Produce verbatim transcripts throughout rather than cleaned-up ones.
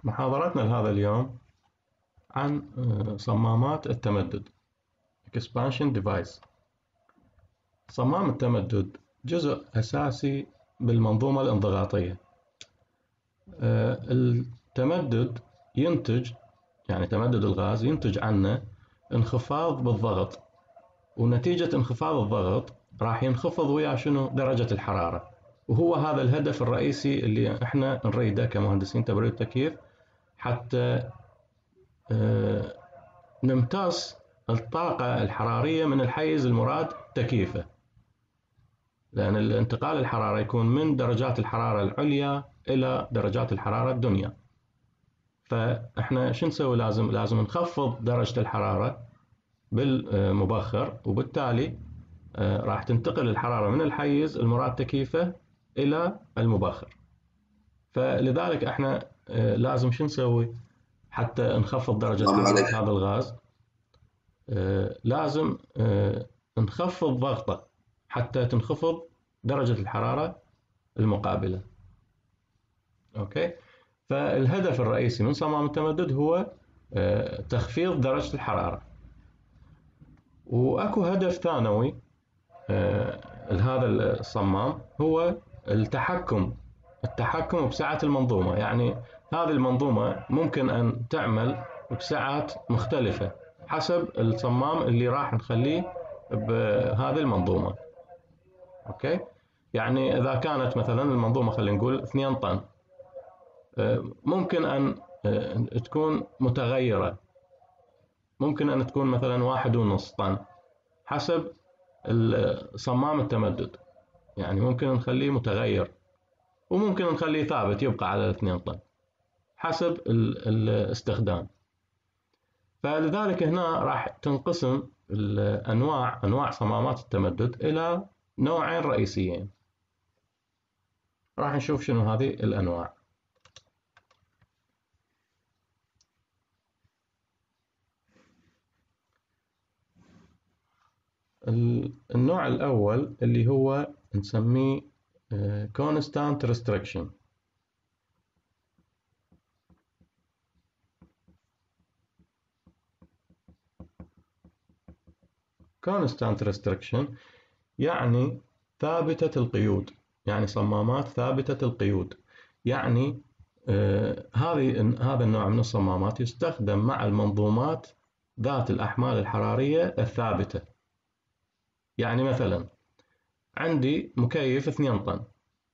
محاضرتنا لهذا اليوم عن صمامات التمدد Expansion Device. صمام التمدد جزء أساسي بالمنظومة الانضغاطية. التمدد ينتج يعني تمدد الغاز ينتج عنه انخفاض بالضغط، ونتيجة انخفاض الضغط راح ينخفض ويا شنو درجة الحرارة، وهو هذا الهدف الرئيسي اللي احنا نريده كمهندسين تبريد وتكييف، حتى نمتص الطاقة الحرارية من الحيز المراد تكييفه، لأن الانتقال الحرارة يكون من درجات الحرارة العليا إلى درجات الحرارة الدنيا. فإحنا شو نسوي؟ لازم لازم نخفض درجة الحرارة بالمبخر، وبالتالي راح تنتقل الحرارة من الحيز المراد تكييفه إلى المبخر. فلذلك إحنا لازم شو نسوي حتى نخفض درجة حرارة هذا الغاز؟ لازم نخفض ضغطه حتى تنخفض درجة الحرارة المقابلة. أوكي؟ فالهدف الرئيسي من صمام التمدد هو تخفيض درجة الحرارة. وأكو هدف ثانوي لهذا الصمام هو التحكم التحكم بسعة المنظومة. يعني هذه المنظومة ممكن أن تعمل بسعات مختلفة حسب الصمام اللي راح نخليه بهذه المنظومة. أوكي؟ يعني إذا كانت مثلا المنظومة خلينا نقول اثنين طن، ممكن أن تكون متغيرة، ممكن أن تكون مثلا واحد ونص طن حسب صمام التمدد. يعني ممكن نخليه متغير، وممكن نخليه ثابت يبقى على الاثنين طن حسب الاستخدام. فلذلك هنا راح تنقسم الأنواع أنواع صمامات التمدد إلى نوعين رئيسيين. راح نشوف شنو هذه الأنواع. النوع الأول اللي هو نسميه Constant Restriction. Constant Restriction يعني ثابتة القيود، يعني صمامات ثابتة القيود. يعني آه هذه هذا النوع من الصمامات يستخدم مع المنظومات ذات الأحمال الحرارية الثابتة. يعني مثلا عندي مكيف اثنين طن،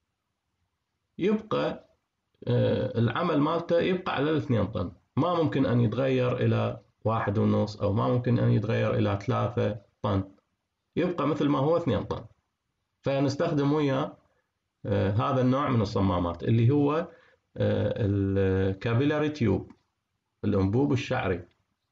يبقى آه العمل مالته يبقى على الاثنين طن، ما ممكن أن يتغير إلى واحد ونص، أو ما ممكن أن يتغير إلى ثلاثة طن، يبقى مثل ما هو اثنين طن. فنستخدم وياه آه هذا النوع من الصمامات اللي هو آه الكابيلاري تيوب، الأنبوب الشعري.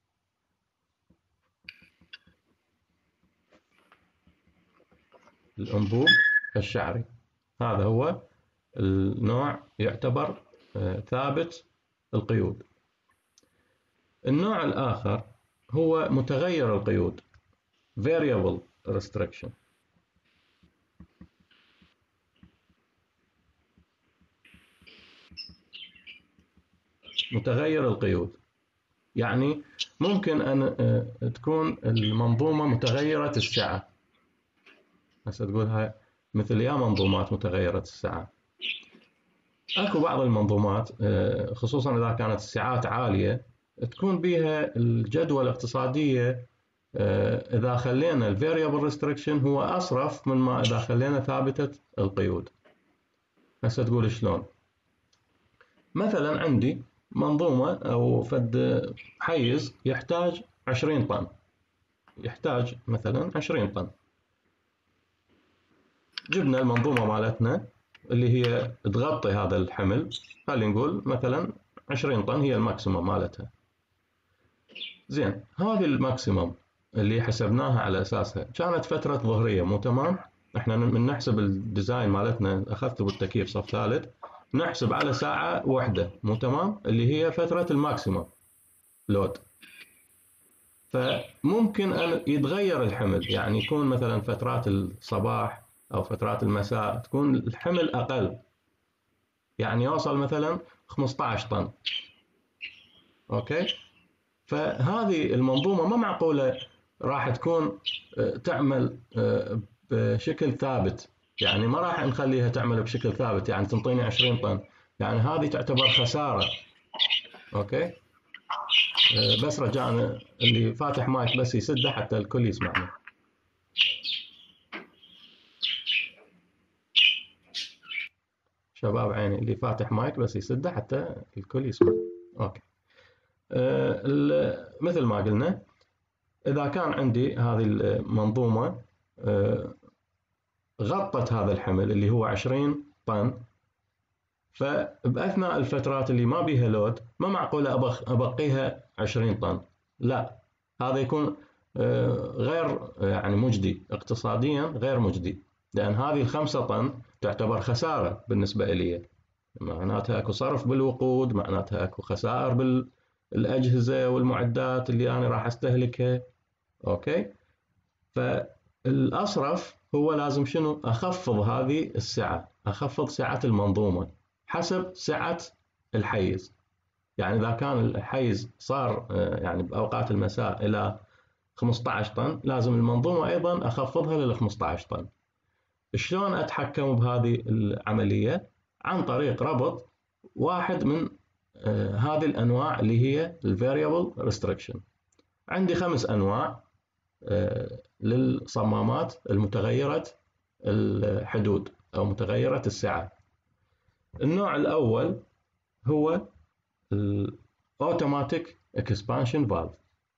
الأنبوب الشعري هذا هو النوع يعتبر آه ثابت القيود. النوع الآخر هو متغير القيود variable restriction. متغير القيود يعني ممكن أن تكون المنظومة متغيرة السعة. هسه تقولها مثل يا منظومات متغيرة السعة. أكو بعض المنظومات خصوصا إذا كانت السعات عالية تكون بها الجدوى الاقتصادية إذا خلينا ال variable restriction هو أصرف من ما إذا خلينا ثابتة القيود. هسه تقول شلون؟ مثلا عندي منظومة أو فد حيز يحتاج عشرين طن، يحتاج مثلا عشرين طن. جبنا المنظومة مالتنا اللي هي تغطي هذا الحمل، خلينا نقول مثلا عشرين طن هي الماكسيموم مالتها. زين، هذه الماكسيموم اللي حسبناها على أساسها كانت فترة ظهرية، مو تمام؟ احنا من نحسب الديزاين مالتنا، أخذته بالتكييف صف ثالث، نحسب على ساعة واحدة، مو تمام؟ اللي هي فترة الماكسيموم لود. فممكن أن يتغير الحمل، يعني يكون مثلا فترات الصباح أو فترات المساء تكون الحمل أقل، يعني يوصل مثلا خمسة عشر طن. اوكي. فهذه المنظومه ما معقوله راح تكون تعمل بشكل ثابت، يعني ما راح نخليها تعمل بشكل ثابت يعني تنطيني عشرين طن، يعني هذه تعتبر خساره. اوكي. بس رجاء اللي فاتح مايك بس يسده حتى الكل يسمعني. شباب عيني اللي فاتح مايك بس يسده حتى الكل يسمع. اوكي. أه مثل ما قلنا، اذا كان عندي هذه المنظومه أه غطت هذا الحمل اللي هو عشرين طن، فباثناء الفترات اللي ما بيها لود ما معقوله ابقيها عشرين طن، لا، هذا يكون غير يعني مجدي اقتصاديا، غير مجدي، لان هذه الخمسة طن تعتبر خساره بالنسبه لي. معناتها اكو صرف بالوقود، معناتها اكو خسائر بالاجهزه والمعدات اللي انا راح استهلكها. اوكي. فالاصرف هو لازم شنو؟ اخفض هذه السعه، اخفض سعه المنظومه حسب سعه الحيز. يعني اذا كان الحيز صار يعني باوقات المساء الى خمسة عشر طن، لازم المنظومه ايضا اخفضها لل خمسة عشر طن. شلون اتحكم بهذه العمليه؟ عن طريق ربط واحد من آه هذه الانواع اللي هي الفاريبل ريستريكشن. عندي خمس انواع آه للصمامات المتغيره الحدود او متغيره السعه. النوع الاول هو الاوتوماتيك اكسبانشن فالف.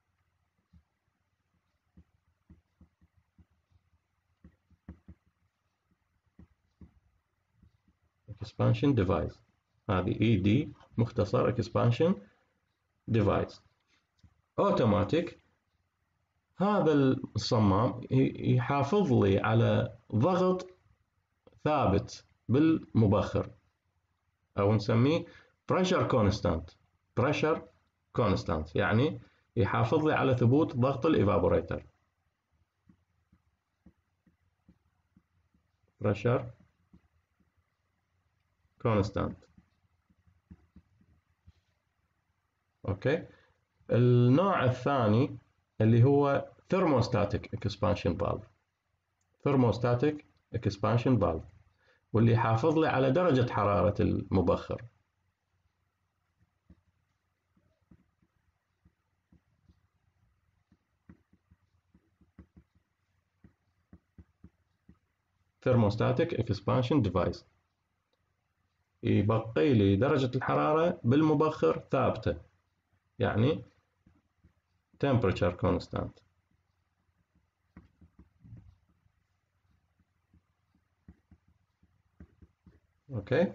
اكسبانشن ديفايس، هذه اي دي مختصر اكسبانشن ديفايس. اوتوماتيك، هذا الصمام يحافظ لي على ضغط ثابت بالمبخر، او نسميه pressure constant. pressure constant يعني يحافظ لي على ثبوت ضغط الايفابوريتر. pressure constant. اوكي. النوع الثاني اللي هو thermostatic expansion valve. thermostatic expansion valve، واللي يحافظ لي على درجة حرارة المبخر. thermostatic expansion device يبقي لي درجة الحرارة بالمبخر ثابتة، يعني temperature constant. اوكي.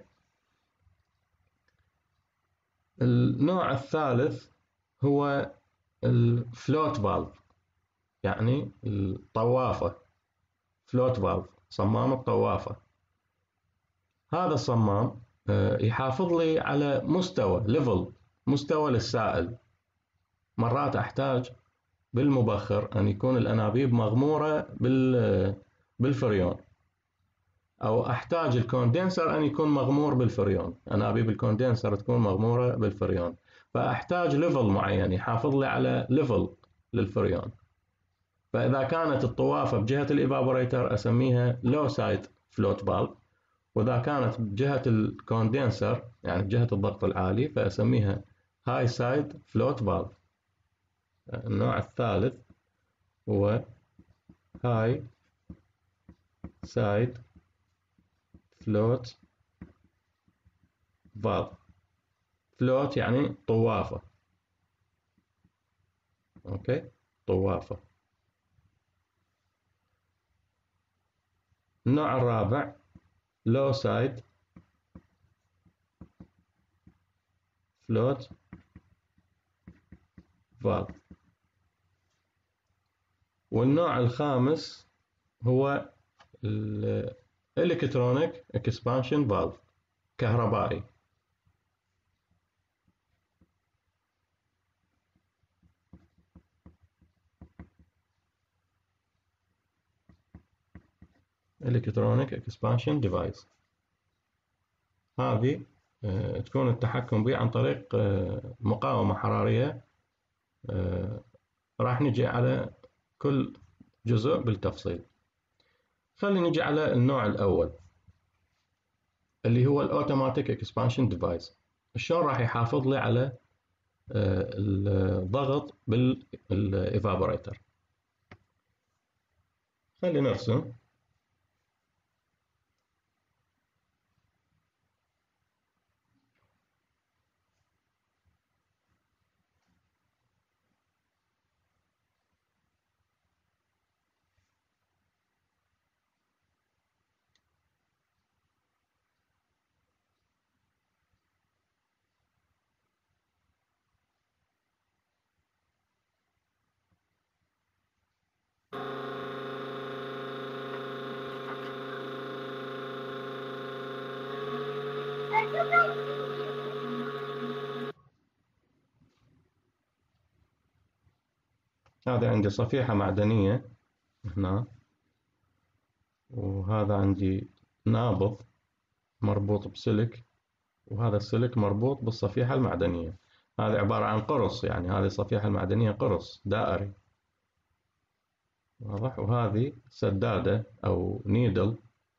النوع الثالث هو الفلوت فالف، يعني الطوافة. فلوت فالف، صمام الطوافة. هذا الصمام يحافظ لي على مستوى ليفل، مستوى للسائل. مرات احتاج بالمبخر ان يكون الانابيب مغمورة بالفريون، او احتاج الكوندنسر ان يكون مغمور بالفريون، انابيب الكوندنسر تكون مغمورة بالفريون، فاحتاج ليفل معين يحافظ لي على ليفل للفريون. فاذا كانت الطوافة بجهة الايفابوريتر اسميها لو سايد فلوت فالف، واذا كانت بجهة الكوندنسر يعني بجهة الضغط العالي فاسميها هاي سايد فلوت فالف. النوع الثالث هو هاي سايد فلوت فالف. فلوت يعني طوافة. اوكي، طوافة. النوع الرابع لو سايد فلوت فالف. والنوع الخامس هو الالكترونيك اكسبانشن فالف، كهربائي. electronic expansion device. هذه تكون التحكم به عن طريق مقاومة حرارية. راح نجي على كل جزء بالتفصيل. خلينا نجي على النوع الأول اللي هو الأوتوماتيك اكسبانشن ديفايس. شلون راح يحافظ لي على الضغط بالإيفابوريتر؟ خلينا نرسم. هذا عندي صفيحة معدنية هنا، وهذا عندي نابض مربوط بسلك، وهذا السلك مربوط بالصفيحة المعدنية. هذه عبارة عن قرص، يعني هذه الصفيحة المعدنية قرص دائري، واضح؟ وهذه سدادة أو نيدل،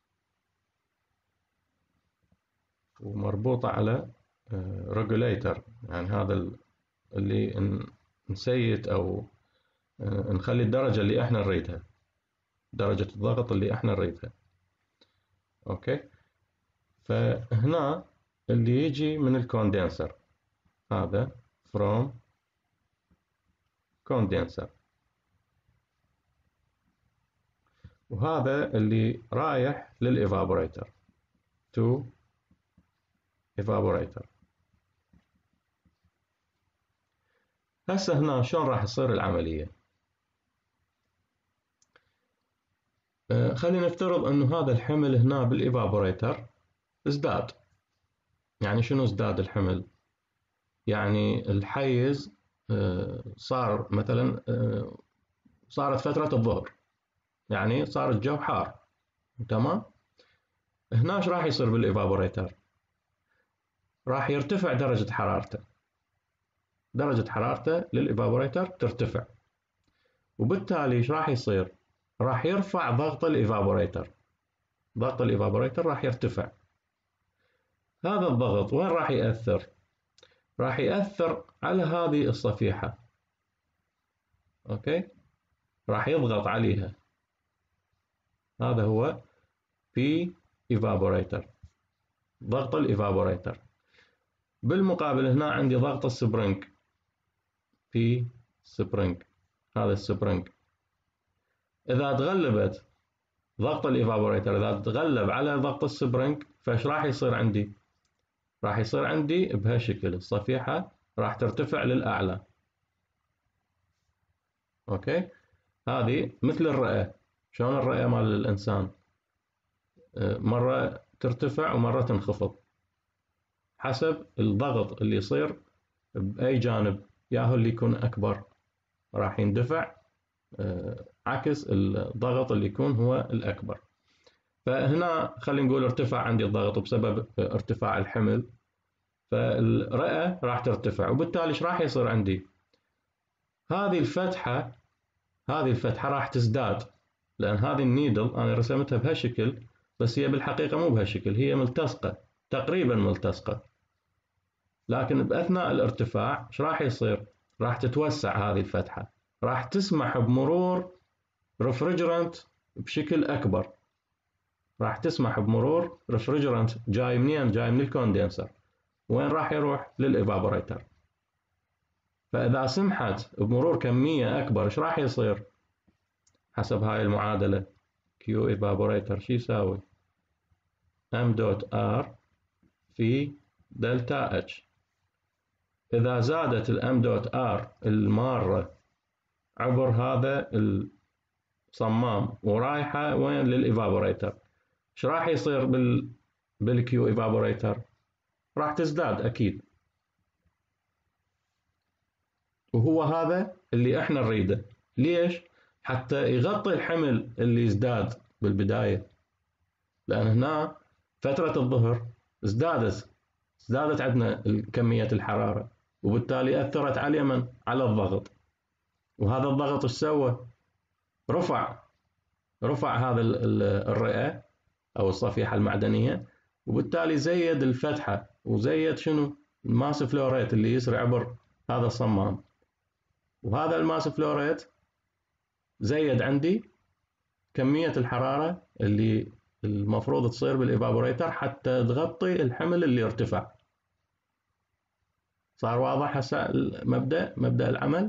ومربوطة على ريجوليتر، يعني هذا اللي نسيت أو نخلي الدرجة اللي احنا نريدها، درجة الضغط اللي احنا نريدها. اوكي، فهنا اللي يجي من الكوندنسر، هذا from condenser، وهذا اللي رايح للإيفابوريتر to evaporator. هسه هنا شلون راح تصير العملية؟ آه خلينا نفترض انه هذا الحمل هنا بالإيفابوريتر ازداد. يعني شنو ازداد الحمل؟ يعني الحيز آه صار مثلا آه صارت فترة الظهر، يعني صار الجو حار، تمام؟ هنا ايش راح يصير بالإيفابوريتر؟ راح يرتفع درجة حرارته، درجة حرارته للإيفابوريتر ترتفع، وبالتالي ايش راح يصير؟ راح يرفع ضغط الإيفابوريتر، ضغط الإيفابوريتر راح يرتفع. هذا الضغط وين راح يأثر؟ راح يأثر على هذه الصفيحة، أوكي؟ راح يضغط عليها. هذا هو في إيفابوريتر، ضغط الإيفابوريتر. بالمقابل هنا عندي ضغط السبرينج، في سبرينج، هذا السبرينج. إذا تغلبت ضغط الإيفابوريتر، إذا تغلب على ضغط السبرينج، فإيش راح يصير عندي؟ راح يصير عندي بهالشكل، الصفيحة راح ترتفع للأعلى. أوكي؟ هذه مثل الرئة. شلون الرئة مال الإنسان؟ مرة ترتفع ومرة تنخفض حسب الضغط اللي يصير بأي جانب، ياهو اللي يكون أكبر راح يندفع عكس الضغط اللي يكون هو الأكبر. فهنا خلينا نقول ارتفع عندي الضغط بسبب ارتفاع الحمل، فالرئة راح ترتفع، وبالتالي ايش راح يصير عندي؟ هذه الفتحة، هذه الفتحة راح تزداد، لأن هذه النيدل أنا رسمتها بهالشكل، بس هي بالحقيقة مو بهالشكل، هي ملتصقة، تقريبا ملتصقة، لكن بأثناء الارتفاع ايش راح يصير؟ راح تتوسع هذه الفتحة، راح تسمح بمرور ريفريجرنت بشكل أكبر، راح تسمح بمرور ريفريجرنت جاي منين؟ جاي من الكوندنسر. وين راح يروح؟ للإيفابوريتر. فإذا سمحت بمرور كمية أكبر ايش راح يصير؟ حسب هاي المعادلة Q evaporator شو يساوي؟ M دوت R في دلتا H. إذا زادت ال M دوت R المارة عبر هذا الصمام ورايحة وين؟ للإيفابوريتر، ايش راح يصير بال بالكيو evaporator؟ راح تزداد أكيد، وهو هذا اللي احنا نريده. ليش؟ حتى يغطي الحمل اللي ازداد بالبداية، لأن هنا فترة الظهر ازدادت زادت عندنا كمية الحرارة، وبالتالي أثرت على من؟ على الضغط. وهذا الضغط ايش سوى؟ رفع رفع هذا الرئة أو الصفيحة المعدنية، وبالتالي زيد الفتحة وزيد شنو؟ الماس فلو ريت اللي يسري عبر هذا الصمام. وهذا الماس فلو ريت زيد عندي كمية الحرارة اللي المفروض تصير بالإيفابوريتر حتى تغطي الحمل اللي ارتفع. صار واضح هسه المبدأ مبدأ العمل؟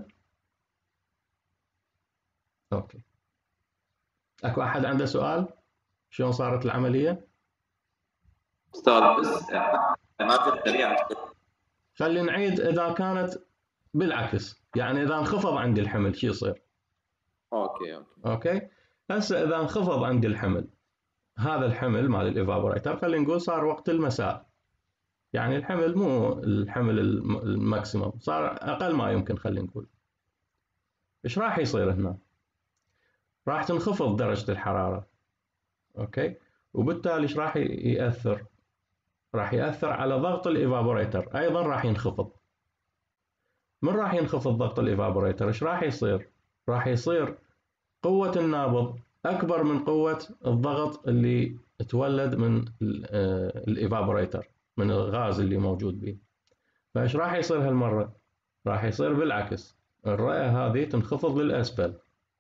اوكي. اكو احد عنده سؤال؟ شلون صارت العملية؟ استاذ بس نماذج سريعه. خلي نعيد. اذا كانت بالعكس، يعني اذا انخفض عندي الحمل شو يصير؟ اوكي اوكي اوكي. هسه اذا انخفض عندي الحمل، هذا الحمل مال الايفابوريتر خلينا نقول صار وقت المساء، يعني الحمل مو الحمل الماكسيموم، صار اقل ما يمكن. خلينا نقول ايش راح يصير هنا؟ راح تنخفض درجة الحرارة. اوكي. وبالتالي ايش راح يأثر؟ راح يأثر على ضغط الايفابوريتر، ايضا راح ينخفض. من راح ينخفض ضغط الايفابوريتر ايش راح يصير؟ راح يصير قوة النابض أكبر من قوة الضغط اللي تولد من الايفابوريتر، من الغاز اللي موجود به. فايش راح يصير هالمرة؟ راح يصير بالعكس، الرئة هذه تنخفض للأسفل.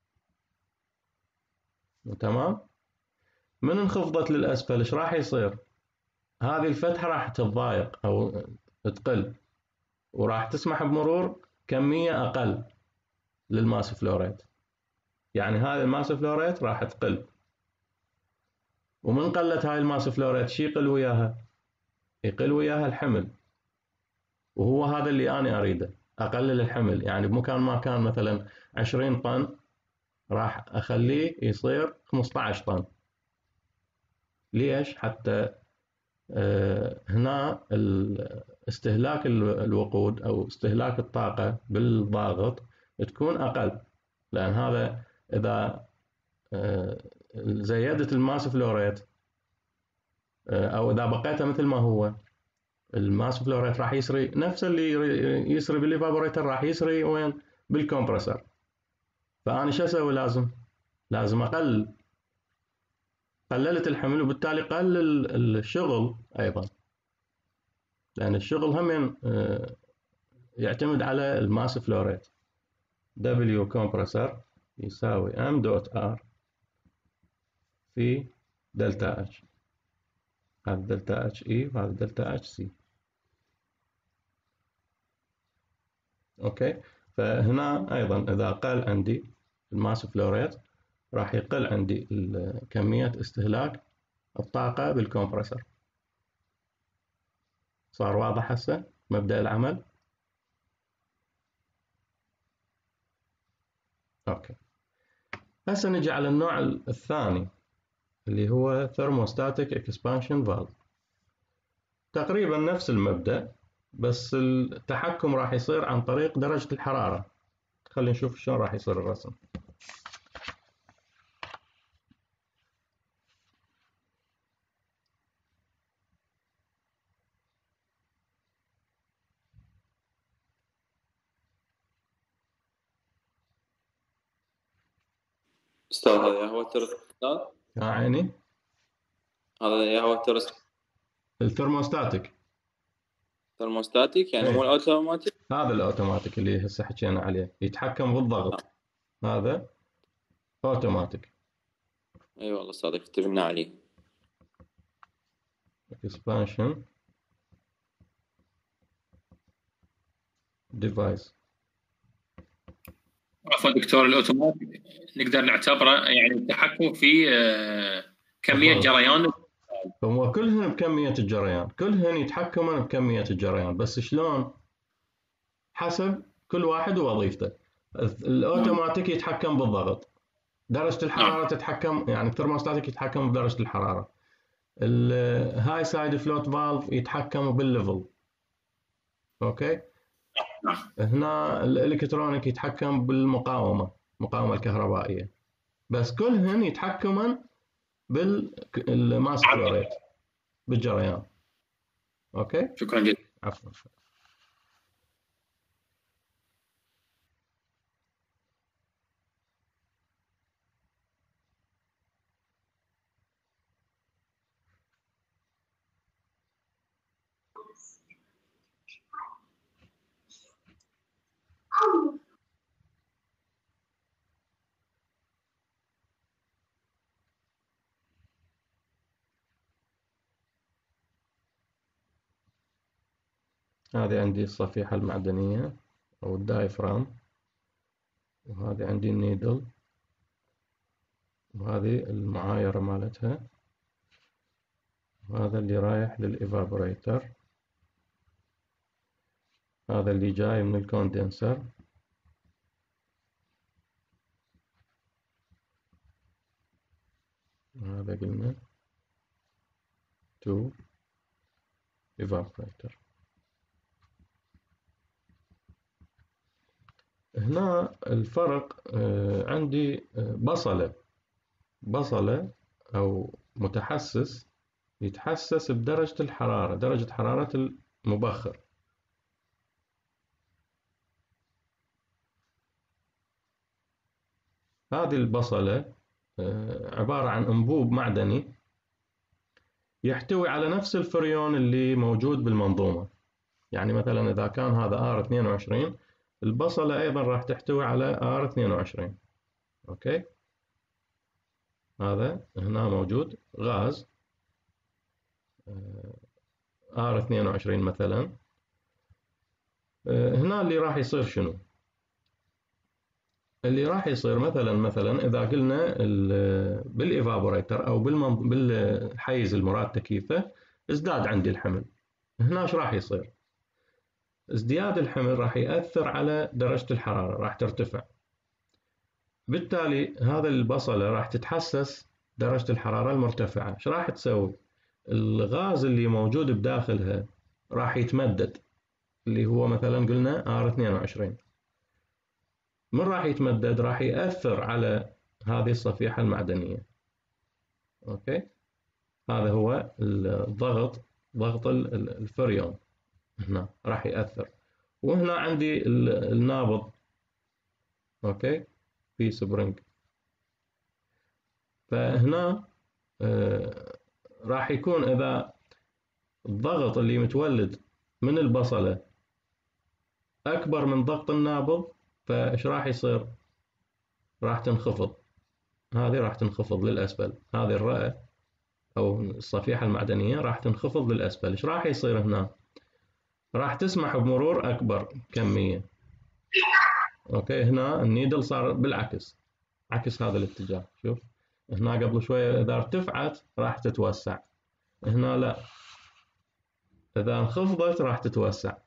تمام؟ من انخفضت للأسفل ايش راح يصير؟ هذه الفتحة راح تتضايق أو تقل، وراح تسمح بمرور كمية أقل للماس فلو ريت. يعني هذه الماس فلو ريت راح تقل. ومن قلت هاي الماس فلو ريت شي يقل وياها؟ يقل وياها الحمل. وهو هذا اللي أنا أريده، أقلل الحمل. يعني بمكان ما كان مثلا عشرين طن راح أخليه يصير خمسة عشر طن. ليش؟ حتى آه هنا استهلاك الوقود أو استهلاك الطاقة بالضاغط تكون أقل. لأن هذا إذا آه زيدت الماس فلو ريت آه أو إذا بقيته مثل ما هو، الماس فلو ريت راح يسري نفس اللي يسري بالايفابوريتر، راح يسري وين؟ بالكمبرسر. فأنا شو أسوي؟ لازم لازم أقلل. قللت الحمل وبالتالي قل الشغل أيضا، لأن الشغل هم يعتمد على الماس فلو ريت. W كومبرسر يساوي M دوت R في دلتا H. هذا دلتا H E وهذا دلتا H C. اوكي. فهنا ايضا اذا قل عندي الماس فلو ريت راح يقل عندي كمية استهلاك الطاقة بالكمبرسر. صار واضح هسه مبدأ العمل؟ اوكي. هسه نجي على النوع الثاني اللي هو ثرموستاتيك اكسبانشن فالف. تقريبا نفس المبدأ، بس التحكم راح يصير عن طريق درجة الحرارة. خلينا نشوف شلون راح يصير الرسم. استاذ هذا هو الترس استاذ؟ يا عيني. هذا هو الترس الثرموستاتيك. ثرموستاتيك يعني مو الاوتوماتيك؟ هذا الاوتوماتيك اللي هسه حكينا عليه، يتحكم بالضغط. آه. هذا اوتوماتيك. اي أيوة والله استاذ اتفقنا عليه. expansion device. عفوا دكتور، الاوتوماتيك نقدر نعتبره يعني التحكم في كميه جريان. هو كلهن بكميه الجريان، كلهن يتحكمون بكميه الجريان، بس شلون؟ حسب كل واحد ووظيفته. الاوتوماتيك يتحكم بالضغط، درجه الحراره تتحكم، يعني الثرموستاتيك يتحكم بدرجه الحراره. الهاي سايد فلوت فالف يتحكم بالليفل. اوكي. هنا الالكترونيك يتحكم بالمقاومه، المقاومه الكهربائيه. بس كلهن يتحكمن بالماس فلو ريت، بالجريان. اوكي، شكرا جدا. عفوا. هذه عندي الصفيحة المعدنية أو الدايفرام، وهذه عندي النيدل، وهذه المعايرة مالتها، وهذا اللي رايح للإيفابوريتر، هذا اللي جاي من الكوندنسر، وهذا قلنا to evaporator. هنا الفرق عندي بصلة بصلة أو متحسس يتحسس بدرجة الحرارة، درجة حرارة المبخر. هذه البصلة عبارة عن أنبوب معدني يحتوي على نفس الفريون اللي موجود بالمنظومة. يعني مثلا إذا كان هذا آر اثنين وعشرين، البصلة أيضا راح تحتوي على آر اثنين وعشرين. أوكي، هذا هنا موجود غاز آر اثنين وعشرين مثلا. هنا اللي راح يصير شنو؟ اللي راح يصير مثلا مثلا إذا قلنا بالإيفابوريتر أو بالحيز المراد تكييفه ازداد عندي الحمل، هنا ايش راح يصير؟ ازدياد الحمل راح يأثر على درجة الحرارة، راح ترتفع. بالتالي هذا البصلة راح تتحسس درجة الحرارة المرتفعة. ايش راح تسوي؟ الغاز اللي موجود بداخلها راح يتمدد، اللي هو مثلا قلنا آر اثنين وعشرين. من راح يتمدد؟ راح يأثر على هذه الصفيحة المعدنية. اوكي، هذا هو الضغط، ضغط الفريون هنا راح يأثر. وهنا عندي النابض، اوكي، في سبرينج. فهنا آه راح يكون إذا الضغط اللي متولد من البصلة أكبر من ضغط النابض، فإيش راح يصير؟ راح تنخفض، هذه راح تنخفض للأسفل، هذه الرئة أو الصفيحة المعدنية راح تنخفض للأسفل. إيش راح يصير هنا؟ راح تسمح بمرور أكبر كمية. أوكي، هنا النيدل صار بالعكس، عكس هذا الاتجاه. شوف هنا قبل شوية إذا ارتفعت راح تتوسع، هنا لا، إذا انخفضت راح تتوسع.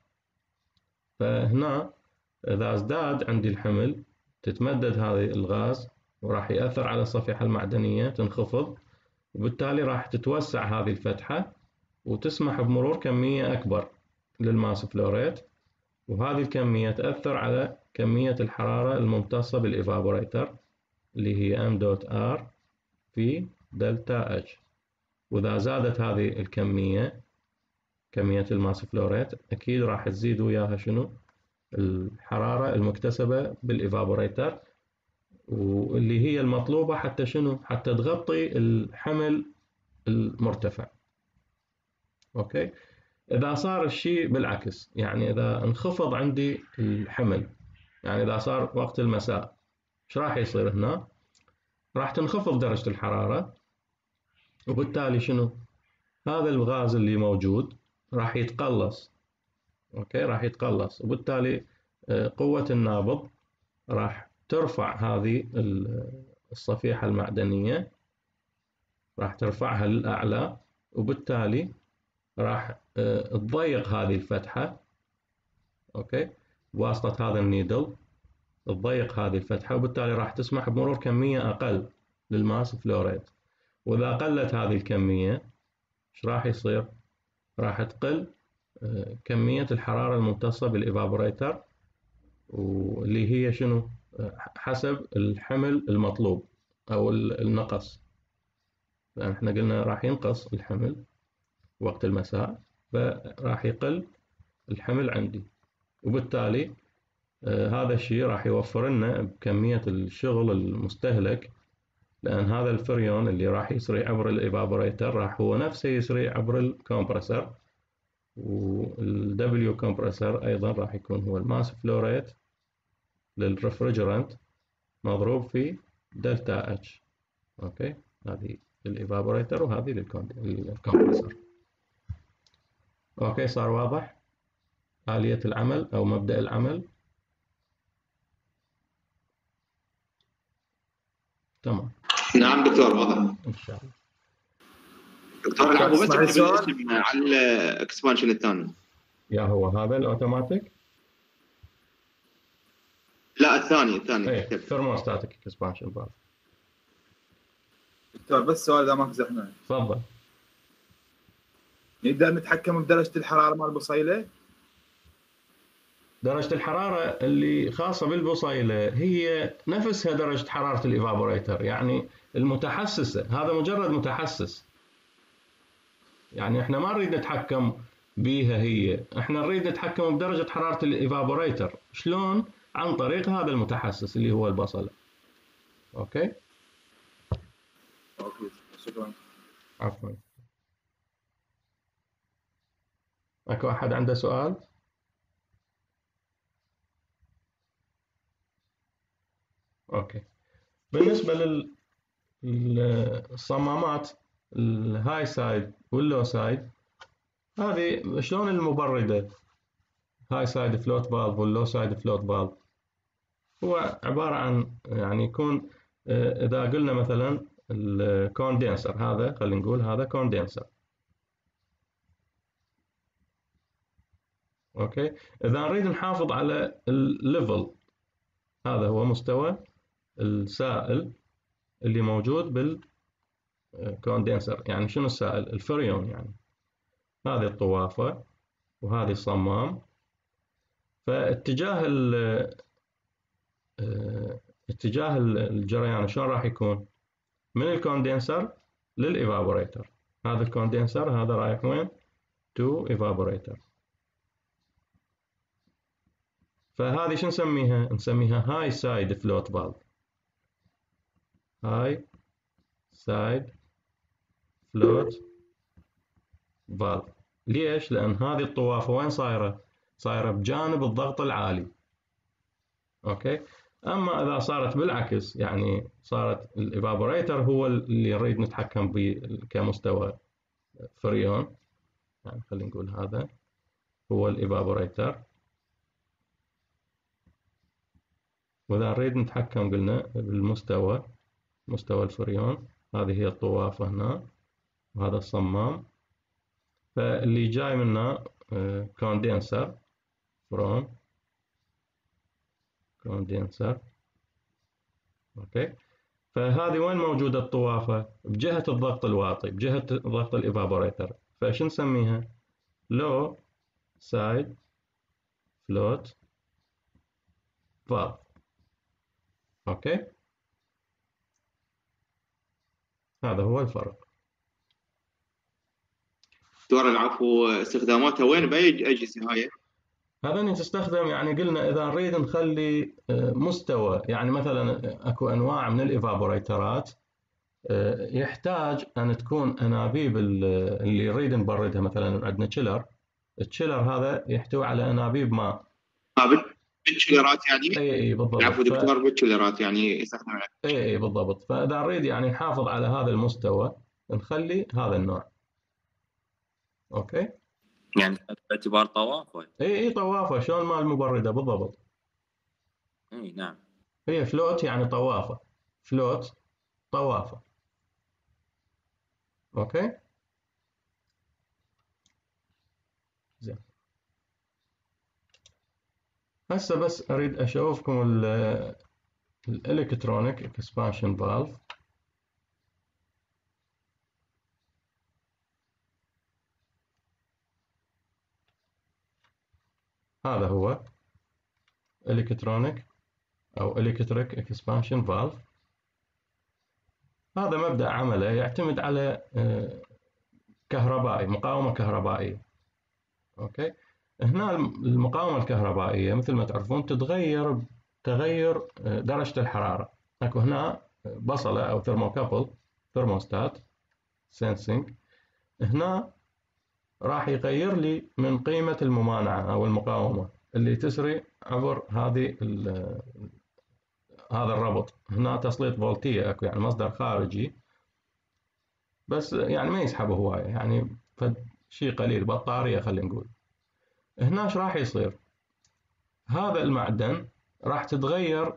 فهنا إذا ازداد عندي الحمل تتمدد هذه الغاز وراح يأثر على الصفيحة المعدنية، تنخفض، وبالتالي راح تتوسع هذه الفتحة وتسمح بمرور كمية أكبر للماس فلوريت، وهذه الكمية تأثر على كمية الحرارة الممتصة بالإيفابوريتر اللي هي M دوت R في دلتا H. وإذا زادت هذه الكمية، كمية الماس فلوريت، أكيد راح تزيد وياها شنو؟ الحرارة المكتسبة بالإيفابوريتر، واللي هي المطلوبة حتى شنو؟ حتى تغطي الحمل المرتفع. أوكي، إذا صار الشيء بالعكس، يعني إذا انخفض عندي الحمل، يعني إذا صار وقت المساء، إيش راح يصير هنا؟ راح تنخفض درجة الحرارة، وبالتالي شنو؟ هذا الغاز اللي موجود راح يتقلص. أوكي، راح يتقلص، وبالتالي قوة النابض راح ترفع هذه الصفيحة المعدنية، راح ترفعها للأعلى، وبالتالي راح تضيق هذه الفتحة. أوكي، بواسطة هذا النيدل تضيق هذه الفتحة، وبالتالي راح تسمح بمرور كمية أقل للماس فلوريت. وإذا قلت هذه الكمية إيش راح يصير؟ راح تقل كمية الحرارة الممتصة بالإيفابوريتر، واللي هي شنو؟ حسب الحمل المطلوب أو النقص. لأن احنا قلنا راح ينقص الحمل وقت المساء، فراح يقل الحمل عندي، وبالتالي آه هذا الشيء راح يوفر لنا بكمية الشغل المستهلك، لأن هذا الفريون اللي راح يسري عبر الإيفابوريتر راح هو نفسه يسري عبر الكمبرسر، والدبليو كومبرسر أيضا راح يكون هو الماس فلو ريت للرفرجرانت مضروب في دلتا اتش. اوكي، هذه للإيفابوريتر وهذه للكمبرسر. اوكي، صار واضح آلية العمل أو مبدأ العمل؟ تمام. نعم دكتور، واضح إن شاء الله. دكتور العفو، بس اسمع اكتب السؤال. الاسم على الاكسبانشن الثاني. يا هو هذا الأوتوماتيك؟ لا الثاني الثاني إيه، اكتب. ثيرموستاتيك اكسبانشن فالف. دكتور بس سؤال اذا ماكو زحمه، تفضل. نقدر نتحكم بدرجه الحراره مال البصيله؟ درجة الحرارة اللي خاصة بالبصيلة هي نفسها درجة حرارة الإيفابوريتر، يعني المتحسسة، هذا مجرد متحسس. يعني احنا ما نريد نتحكم بيها هي، احنا نريد نتحكم بدرجة حرارة الإيفابوريتر. شلون؟ عن طريق هذا المتحسس اللي هو البصلة. اوكي؟ اوكي، شكرا. عفوا. اكو احد عنده سؤال؟ اوكي. بالنسبة لل الصمامات الهاي سايد واللو سايد، هذه شلون المبردة هاي سايد فلوت فالف واللو سايد فلوت فالف؟ هو عبارة عن يعني يكون إذا قلنا مثلا الكوندنسر، هذا خلينا نقول هذا كوندنسر. اوكي، إذا نريد نحافظ على الليفل، هذا هو مستوى السائل اللي موجود بالكوندنسر. يعني شنو السائل؟ الفريون. يعني هذه الطوافة وهذه الصمام. فاتجاه اتجاه الجريان شلون راح يكون؟ من الكوندنسر للإيفابوريتر. هذا الكوندنسر هذا رايح وين؟ تو إيفابوريتر. فهذه شو نسميها؟ نسميها هاي سايد فلوت فالف. هاي سايد فلوت فالف. ليش؟ لأن هذه الطوافة وين صايرة؟ صايرة بجانب الضغط العالي. اوكي. اما اذا صارت بالعكس، يعني صارت الايفابوريتر هو اللي نريد نتحكم به كمستوى فريون، يعني خلينا نقول هذا هو الايفابوريتر، واذا نريد نتحكم قلنا بالمستوى، مستوى الفريون، هذه هي الطوافة هنا وهذا الصمام. فاللي جاي منه كوندنسر فروم كوندنسر. اوكي. فهذه وين موجودة الطوافة؟ بجهة الضغط الواطي، بجهة ضغط الإيفابوريتر. فايش نسميها؟ لو سايد فلوت فالف. اوكي. هذا هو الفرق. دكتور العفو، استخداماتها وين باي اجهزه هاي؟ هذا تستخدم، يعني قلنا إذا نريد نخلي مستوى، يعني مثلا أكو أنواع من الإيفابوريترات يحتاج أن تكون أنابيب اللي نريد نبردها. مثلا عندنا تشيلر، التشيلر هذا يحتوي على أنابيب ماء. اه بالتشيلرات يعني؟ اي اي بالضبط. العفو دكتور، ف... بالتشيلرات يعني يستخدم. اي اي بالضبط. فإذا نريد يعني نحافظ على هذا المستوى نخلي هذا النوع. اوكي. يعني باعتبار طوافة. اي اي طوافة، شلون مال المبردة بالضبط. اي نعم. هي فلوت يعني طوافة، فلوت طوافة. اوكي. زين. هسه بس اريد اشوفكم الالكترونيك اكسبانشن فالف. هذا هو الكترونيك او الكتريك اكسبانشن فالف. هذا مبدأ عمله يعتمد على كهربائي، مقاومة كهربائية. اوكي. هنا المقاومة الكهربائية مثل ما تعرفون تتغير بتغير درجة الحرارة. اكو هنا بصلة او ثرموكابل ثرموستات سنسنج، هنا راح يغير لي من قيمة الممانعة او المقاومة اللي تسري عبر هذه هذا الربط. هنا تسليط فولتية اكو، يعني مصدر خارجي بس يعني ما يسحبه هواية، يعني شيء قليل، بطارية خلينا نقول. هنا ايش راح يصير؟ هذا المعدن راح تتغير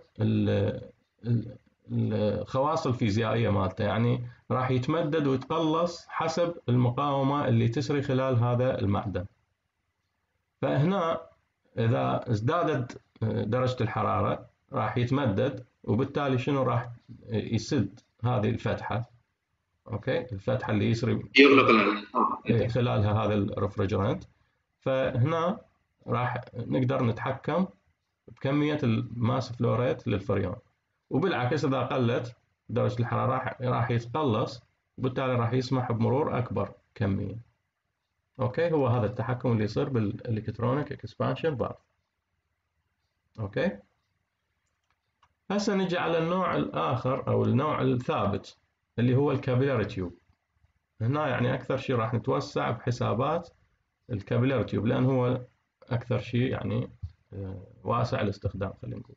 الخواص الفيزيائية مالته، يعني راح يتمدد ويتقلص حسب المقاومة اللي تسري خلال هذا المعدن. فهنا إذا ازدادت درجة الحرارة راح يتمدد، وبالتالي شنو راح يسد هذه الفتحة. اوكي، الفتحة اللي يسري يغلق خلالها هذا الرفرجرانت. فهنا راح نقدر نتحكم بكمية الماس فلوريت للفريون، وبالعكس إذا قلت درجة الحرارة راح يتقلص، وبالتالي راح يسمح بمرور أكبر كمية. أوكي، هو هذا التحكم اللي يصير بالإلكترونيك إكسبانشن فالف. أوكي، هسه نجي على النوع الآخر أو النوع الثابت اللي هو الكابيلاري تيوب. هنا يعني أكثر شيء راح نتوسع بحسابات الكابيلاري تيوب، لأن هو أكثر شيء يعني واسع الاستخدام خلينا نقول.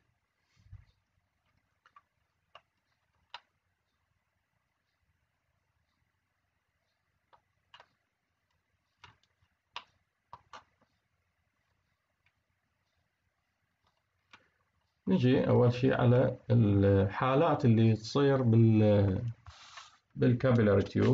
نجي أول شيء على الحالات اللي تصير بال بالكابيلاري تيوب.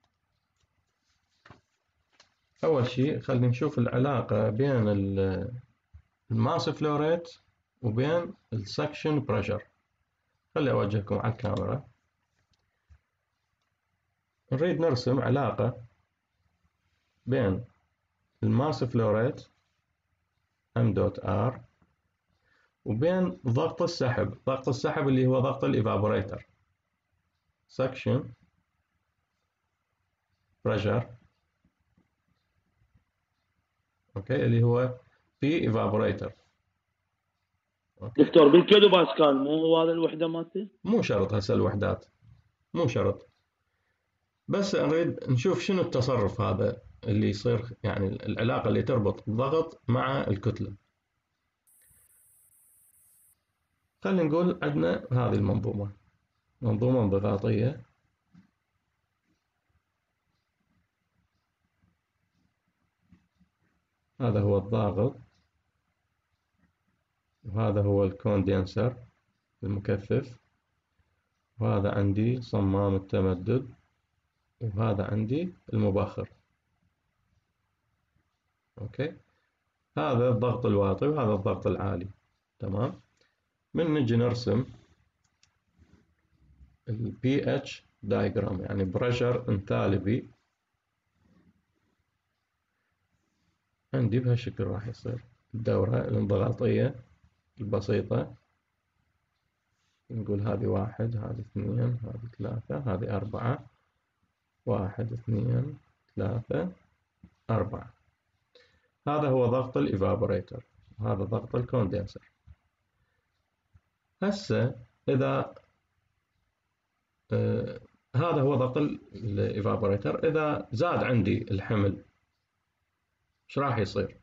أول شيء خلينا نشوف العلاقة بين الماس فلوريت وبين السكشن بريشر. خلي أوجهكم على الكاميرا. نريد نرسم علاقة بين الماس فلوريت M دوت R وبين ضغط السحب. ضغط السحب اللي هو ضغط الإيفابوريتر suction pressure. اوكي، اللي هو في ايفابوريتر. دكتور بالكيلو باسكال مو هو هذا الوحده مالته؟ مو شرط هسه الوحدات، مو شرط، بس نريد نشوف شنو التصرف هذا اللي يصير، يعني العلاقه اللي تربط الضغط مع الكتله. خلينا نقول عندنا هذه المنظومه، منظومه انضغاطيه. هذا هو الضاغط، وهذا هو الكوندنسر المكثف، وهذا عندي صمام التمدد، وهذا عندي المبخر. اوكي، هذا الضغط الواطي وهذا الضغط العالي. تمام. من نجي نرسم ال pH diagram، يعني pressure انثالبي، عندي بهالشكل راح يصير الدورة الانضغاطية البسيطة. نقول هذه واحد، هذه اثنين، هذه ثلاثة، هذه أربعة. واحد اثنين ثلاثة أربعة. هذا هو ضغط الإيفابوريتر، وهذا ضغط الكوندنسر. هسه إذا آه هذا هو ضغط الإيفابوريتر، إذا زاد عندي الحمل ايش راح يصير؟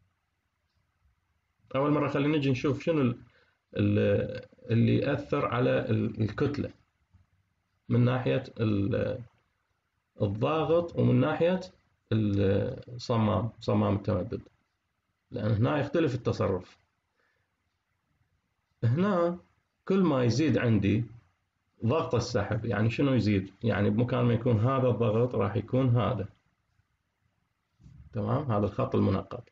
أول مرة خلينا نجي نشوف شنو اللي يأثر على الكتلة من ناحية الضاغط ومن ناحية الصمام، صمام التمدد، لأن هنا يختلف التصرف. هنا كل ما يزيد عندي ضغط السحب، يعني شنو يزيد؟ يعني بمكان ما يكون هذا الضغط راح يكون هذا. تمام، هذا الخط المنقط.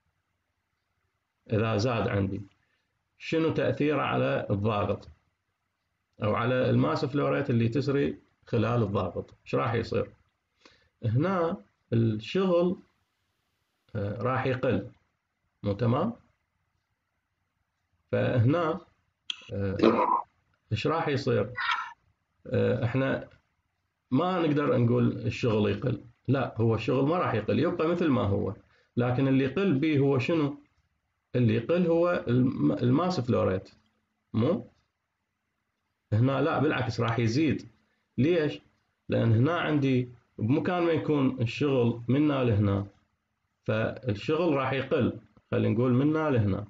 إذا زاد عندي شنو تأثيره على الضاغط أو على الماس فلوريت اللي تسري خلال الضاغط؟ ايش راح يصير؟ هنا الشغل راح يقل، مو تمام؟ فهنا ايش راح يصير؟ احنا ما نقدر نقول الشغل يقل، لا، هو الشغل ما راح يقل، يبقى مثل ما هو، لكن اللي يقل به هو شنو؟ اللي يقل هو الماس فلو ريت، مو هنا لا بالعكس راح يزيد. ليش؟ لان هنا عندي بمكان ما يكون الشغل من هنا لهنا فالشغل راح يقل، خلينا نقول من هنا لهنا،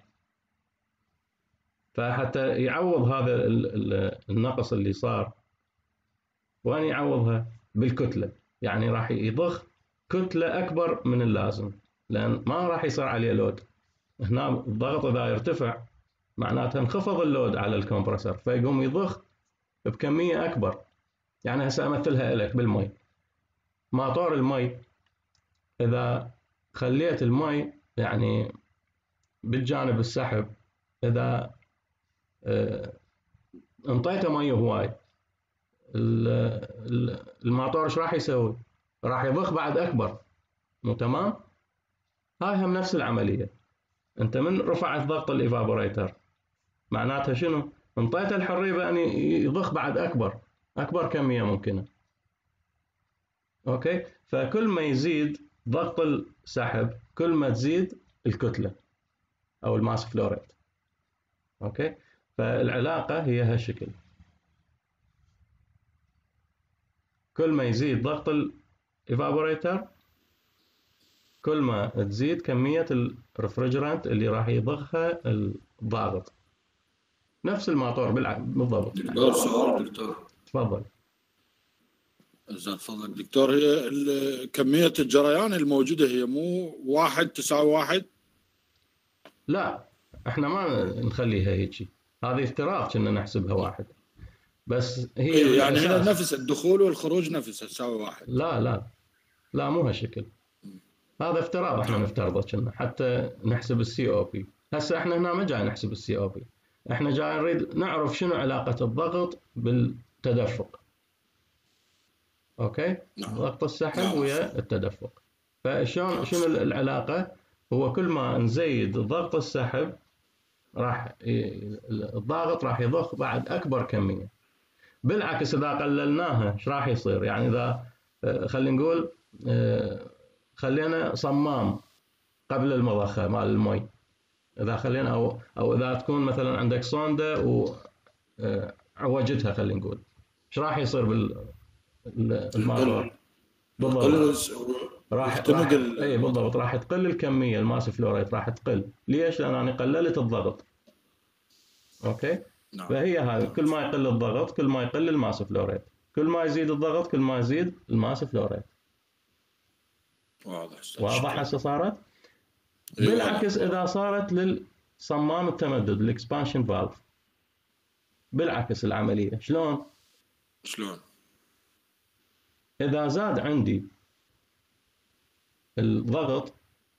فحتى يعوض هذا النقص اللي صار وين يعوضها؟ بالكتلة، يعني راح يضخ كتلة أكبر من اللازم لأن ما راح يصير عليه لود. هنا الضغط إذا يرتفع معناتها انخفض اللود على الكمبرسر فيقوم يضخ بكمية أكبر. يعني هسه أمثلها لك بالمي، ماطور المي إذا خليت المي يعني بالجانب السحب، إذا انطيته مي هواي الماطور ايش راح يسوي؟ راح يضخ بعد اكبر، مو تمام؟ هاي هم نفس العمليه. انت من رفعت ضغط الايفابوريتر معناتها شنو؟ انطيته الحريه بان يضخ بعد اكبر اكبر كميه ممكنه. اوكي، فكل ما يزيد ضغط السحب كل ما تزيد الكتله او الماس فلو ريت. اوكي، فالعلاقه هي هالشكل، كل ما يزيد ضغط الايفابوريتر كل ما تزيد كمية الرفرجرانت اللي راح يضخها الضاغط. نفس الماطور بالضبط. دكتور سؤال دكتور. تفضل. إذا تفضل دكتور، هي كمية الجريان الموجودة هي مو واحد تساوي واحد؟ لا، احنا ما نخليها هيك، هذه افتراض كنا نحسبها واحد، بس هي إيه يعني هنا نفس الدخول والخروج نفسها تساوي واحد. لا لا لا مو هالشكل، هذا افتراض احنا نفترضه كنا حتى نحسب السي او بي. هسه احنا هنا ما جاي نحسب السي او بي، احنا جاي نريد نعرف شنو علاقة الضغط بالتدفق. اوكي؟ نعم. ضغط السحب نعم. ويا التدفق. فشلون شنو العلاقة؟ هو كل ما نزيد ضغط السحب راح الضاغط راح يضخ بعد اكبر كمية. بالعكس اذا قللناها ايش راح يصير؟ يعني اذا خلينا نقول خلينا صمام قبل المضخة مال المي، اذا خلينا او او اذا تكون مثلا عندك صوندا وعوجتها خلينا نقول، ايش راح يصير بالماطور؟ بالضبط راح راح اي بالضبط راح تقل الكميه الماس فلو ريت راح تقل. ليش؟ لان انا قللت الضغط. اوكي؟ نعم. فهي هذه، كل ما يقل الضغط كل ما يقل الماس فلو ريت، كل ما يزيد الضغط كل ما يزيد الماس فلو ريت. واضح واضح هسه صارت؟ بالعكس اذا صارت للصمام التمدد الاكسبانشن فالف بالعكس العمليه. شلون؟ شلون؟ اذا زاد عندي الضغط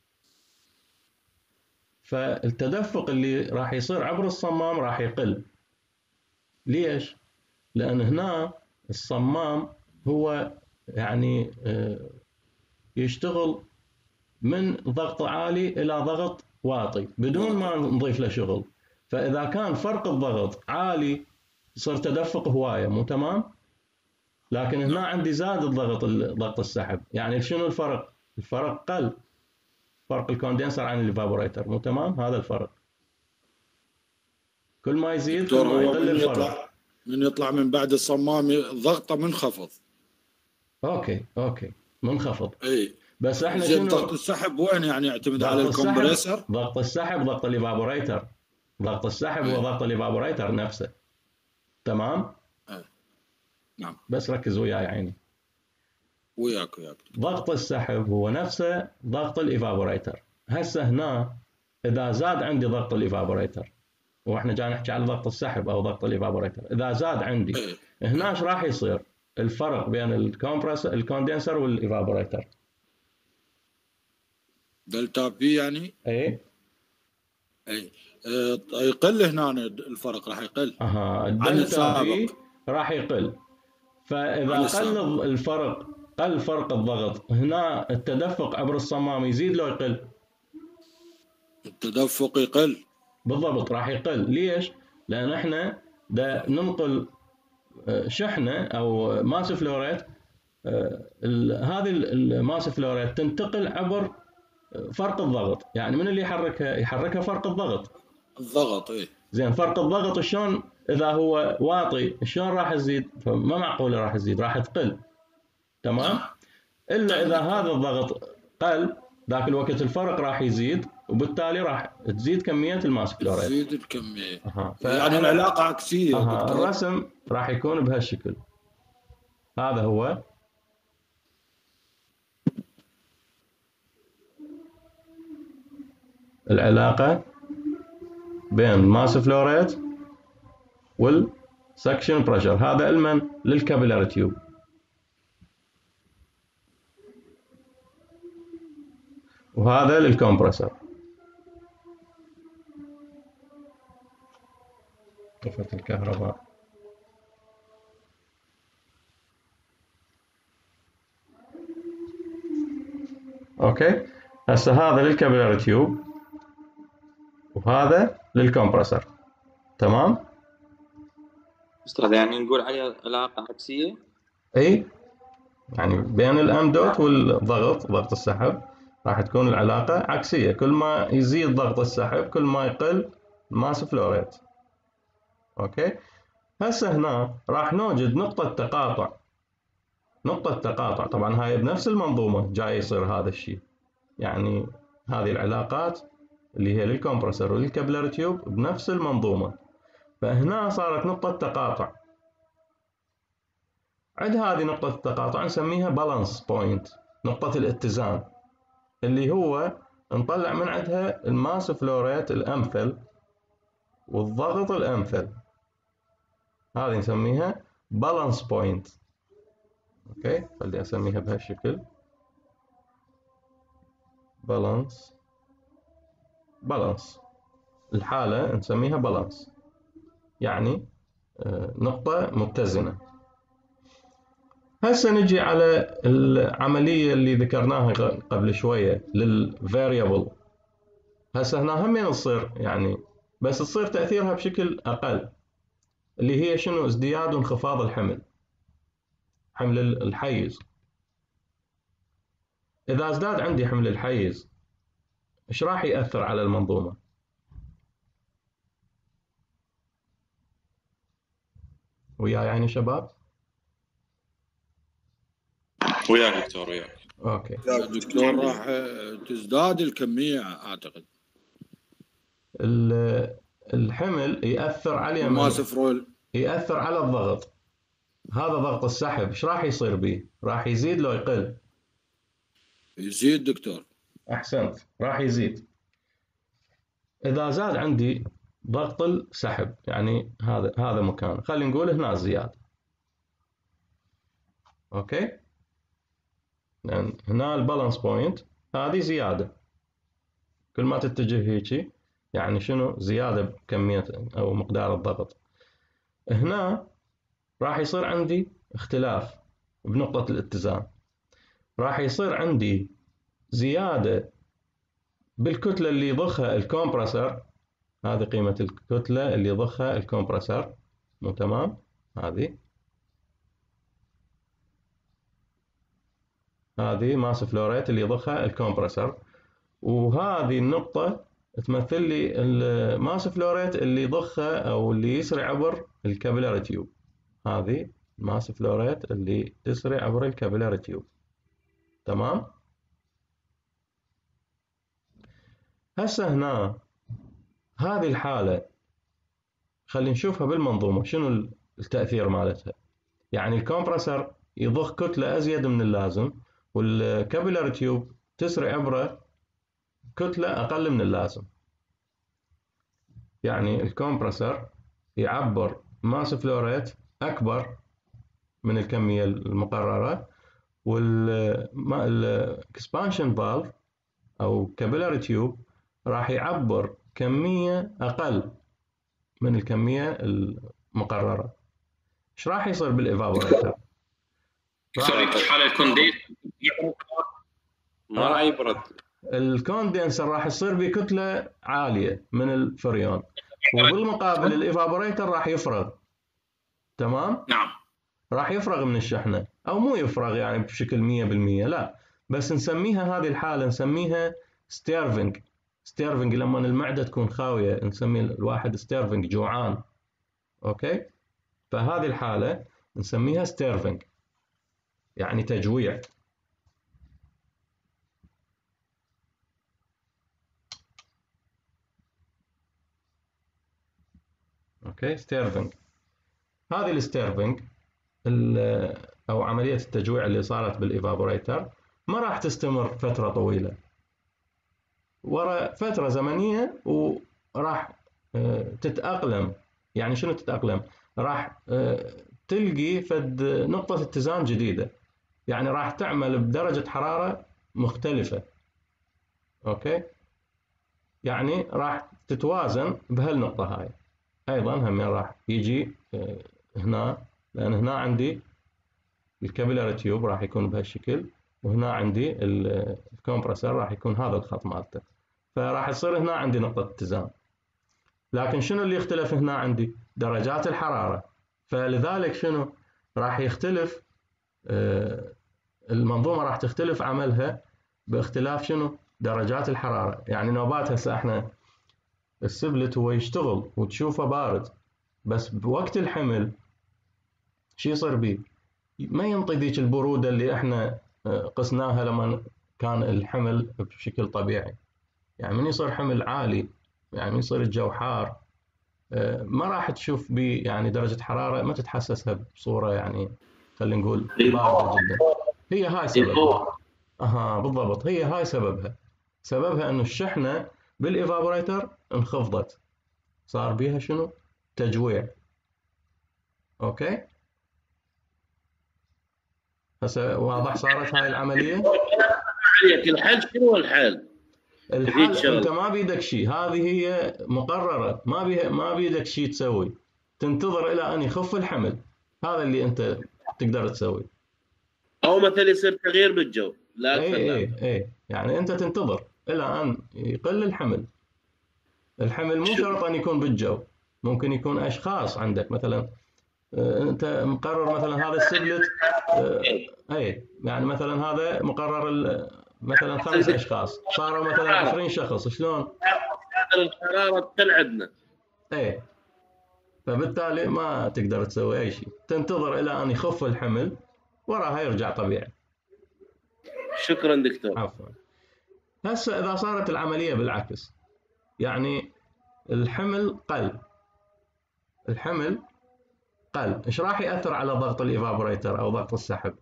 فالتدفق اللي راح يصير عبر الصمام راح يقل. ليش؟ لان هنا الصمام هو يعني يشتغل من ضغط عالي الى ضغط واطي بدون ما نضيف له شغل، فاذا كان فرق الضغط عالي يصير تدفق هوايه، مو تمام؟ لكن هنا عندي زاد الضغط ضغط السحب، يعني شنو الفرق؟ الفرق قل، فرق الكوندنسر عن الإيفابوريتر، مو تمام؟ هذا الفرق. كل ما يزيد كل ما يقل الفرق. يطلع من يطلع من بعد الصمام ضغطه منخفض. اوكي اوكي منخفض. اي بس احنا شنو ضغط السحب وين يعني يعتمد على الكمبريسر؟ ضغط السحب ضغط الإيفابوريتر، ضغط السحب هو ضغط الإيفابوريتر نفسه. تمام؟ أي. نعم. بس ركز وياي عيني. وياك وياك. ضغط السحب هو نفسه ضغط الإيفابوريتر. هسه هنا اذا زاد عندي ضغط الإيفابوريتر، واحنا جاي نحكي على ضغط السحب او ضغط الإيفابوريتر، اذا زاد عندي أي. هنا ايش راح يصير؟ الفرق بين الكومبرسر الكوندنسر والإيفابوريتر دلتا بي يعني؟ اي اي اه يقل هنا الفرق راح يقل. اها الدلتا بي راح يقل. فاذا قل الفرق قل فرق الضغط هنا التدفق عبر الصمام يزيد لو يقل؟ التدفق يقل بالضبط راح يقل. ليش؟ لان احنا دا ننقل شحنه او ماس فلو ريت، هذه الماس فلو ريت تنتقل عبر فرق الضغط، يعني من اللي يحركها؟ يحركها فرق الضغط. الضغط ايه. زين فرق الضغط شلون اذا هو واطي شلون راح يزيد؟ فما معقوله راح يزيد، راح تقل. تمام؟ الا اذا هذا الضغط قل ذاك الوقت الفرق راح يزيد وبالتالي راح تزيد كميه الماس فلوريت. تزيد الكميه. أه. يعني العلاقه عكسيه. أه. الرسم راح يكون بهالشكل. هذا هو العلاقه بين الماس فلوريت والسكشن بريشر. هذا المن للكابيلاري تيوب. وهذا للكمبرسر. طفت الكهرباء. اوكي هسه هذا للكابيلاري تيوب وهذا للكمبرسر. تمام؟ استاذ يعني نقول عليها علاقه عكسيه؟ اي يعني بين الام دوت والضغط، ضغط السحب راح تكون العلاقه عكسيه. كل ما يزيد ضغط السحب كل ما يقل الماس فلوريت. اوكي هسه هنا راح نوجد نقطه تقاطع. نقطه تقاطع طبعا هاي بنفس المنظومه جاي يصير هذا الشيء. يعني هذه العلاقات اللي هي للكمبرسر وللكابيلاري تيوب بنفس المنظومه. فهنا صارت نقطه تقاطع. عند هذه نقطه التقاطع نسميها بالانس بوينت، نقطه الاتزان، اللي هو نطلع من عندها الماس فلوريت الامثل والضغط الامثل. هذه نسميها بالانس بوينت. اوكي خليني اسميها بهالشكل بالانس. بالانس الحالة نسميها بالانس، يعني نقطة متزنة. هسه نجي على العملية اللي ذكرناها قبل شوية للفاريبل. هسه هنا هم تصير يعني بس تصير تأثيرها بشكل أقل، اللي هي شنو؟ ازدياد وانخفاض الحمل، حمل الحيز. إذا ازداد عندي حمل الحيز إيش راح يأثر على المنظومة؟ وياي يعني شباب؟ وياك دكتور وياك. اوكي دكتور راح تزداد الكميه اعتقد. الحمل يأثر على الماس فرول يأثر على الضغط. هذا ضغط السحب ايش راح يصير به؟ راح يزيد لو يقل؟ يزيد دكتور. احسنت راح يزيد. اذا زاد عندي ضغط السحب يعني هذا هذا مكان، خلينا نقول هنا زياده. اوكي لان هنا البالانس بوينت هذه زياده، كل ما تتجه هيجي يعني شنو؟ زياده بكميه او مقدار الضغط. هنا راح يصير عندي اختلاف بنقطه الاتزان، راح يصير عندي زياده بالكتله اللي يضخها الكمبرسر. هذه قيمه الكتله اللي يضخها الكمبرسر، مو تمام؟ هذه هذه ماس فلوريت اللي يضخها الكمبرسر، وهذه النقطة تمثل لي الماس فلوريت اللي يضخها أو اللي يسري عبر الكابيلاري تيوب. هذه الماس فلوريت اللي تسري عبر الكابيلاري تيوب. تمام؟ هسه هنا هذه الحالة خلينا نشوفها بالمنظومة شنو التأثير مالتها. يعني الكمبرسر يضخ كتلة أزيد من اللازم، والكابيلاري تيوب تسري عبره كتلة أقل من اللازم. يعني الكمبرسر يعبر ماس فلوريت أكبر من الكمية المقررة، والإكسبانشن فالف أو كابيلاري تيوب راح يعبر كمية أقل من الكمية المقررة. إيش راح يصير بالإيفابوريتر؟ حالة الكونديس ما راح يبرد. الكوندنسر راح يصير بكتلة عالية من الفريون، وبالمقابل الإيفابوريتر راح يفرغ. تمام؟ نعم راح يفرغ من الشحنة، أو مو يفرغ يعني بشكل مية بالمية، لا، بس نسميها هذه الحالة نسميها ستيرفنج. ستيرفنج لما المعدة تكون خاوية نسمي الواحد ستيرفنج، جوعان. اوكي، فهذه الحالة نسميها ستيرفنج، يعني تجويع. اوكي، ستيرفنج. هذه الستيرفنج او عملية التجويع اللي صارت بالايفابوريتر ما راح تستمر فترة طويلة، ورا فترة زمنية وراح تتأقلم. يعني شنو تتأقلم؟ راح تلقي فد نقطة اتزان جديدة، يعني راح تعمل بدرجة حرارة مختلفة. اوكي، يعني راح تتوازن بهالنقطة هاي. ايضا هم راح يجي هنا، لان هنا عندي الكابيلاري تيوب راح يكون بهالشكل، وهنا عندي الكمبرسر راح يكون هذا الخط مالته، فراح يصير هنا عندي نقطة اتزان. لكن شنو اللي يختلف هنا عندي؟ درجات الحرارة. فلذلك شنو راح يختلف المنظومة، راح تختلف عملها باختلاف شنو؟ درجات الحرارة. يعني نوبات هسه احنا السبلت هو يشتغل وتشوفه بارد، بس بوقت الحمل شو يصير بيه؟ ما ينطي ذيك البرودة اللي احنا قسناها لما كان الحمل بشكل طبيعي. يعني من يصير حمل عالي، يعني من يصير الجو حار، ما راح تشوف بيه يعني درجة حرارة ما تتحسسها بصورة يعني خلينا نقول باردة جدا. هي هاي سببها. اها بالضبط، هي هاي سببها. سببها انه الشحنة بالايفابوريتر انخفضت، صار بيها شنو؟ تجويع. اوكي، هسه واضح صارت هاي العملية؟ عليك الحل شنو الحل؟ الحل انت ما بيدك شيء، هذه هي مقررة، ما بيها ما بيدك شيء تسوي، تنتظر الى ان يخف الحمل. هذا اللي انت تقدر تسوي. او مثلا يصير تغيير بالجو، لا اكثر. اي اي اي يعني انت تنتظر الى ان يقل الحمل. الحمل مو شرط ان يكون بالجو، ممكن يكون اشخاص عندك مثلا. انت مقرر مثلا هذا السبلت، اي يعني مثلا هذا مقرر مثلا خمس اشخاص، صاروا مثلا عشرين شخص، شلون؟ الحراره تقل عندنا. ايه، فبالتالي ما تقدر تسوي اي شيء، تنتظر الى ان يخف الحمل وراها يرجع طبيعي. شكرا دكتور. عفوا. هسه اذا صارت العمليه بالعكس، يعني الحمل قل، الحمل قل، ايش راح ياثر على ضغط الايفابوريتر او ضغط السحب؟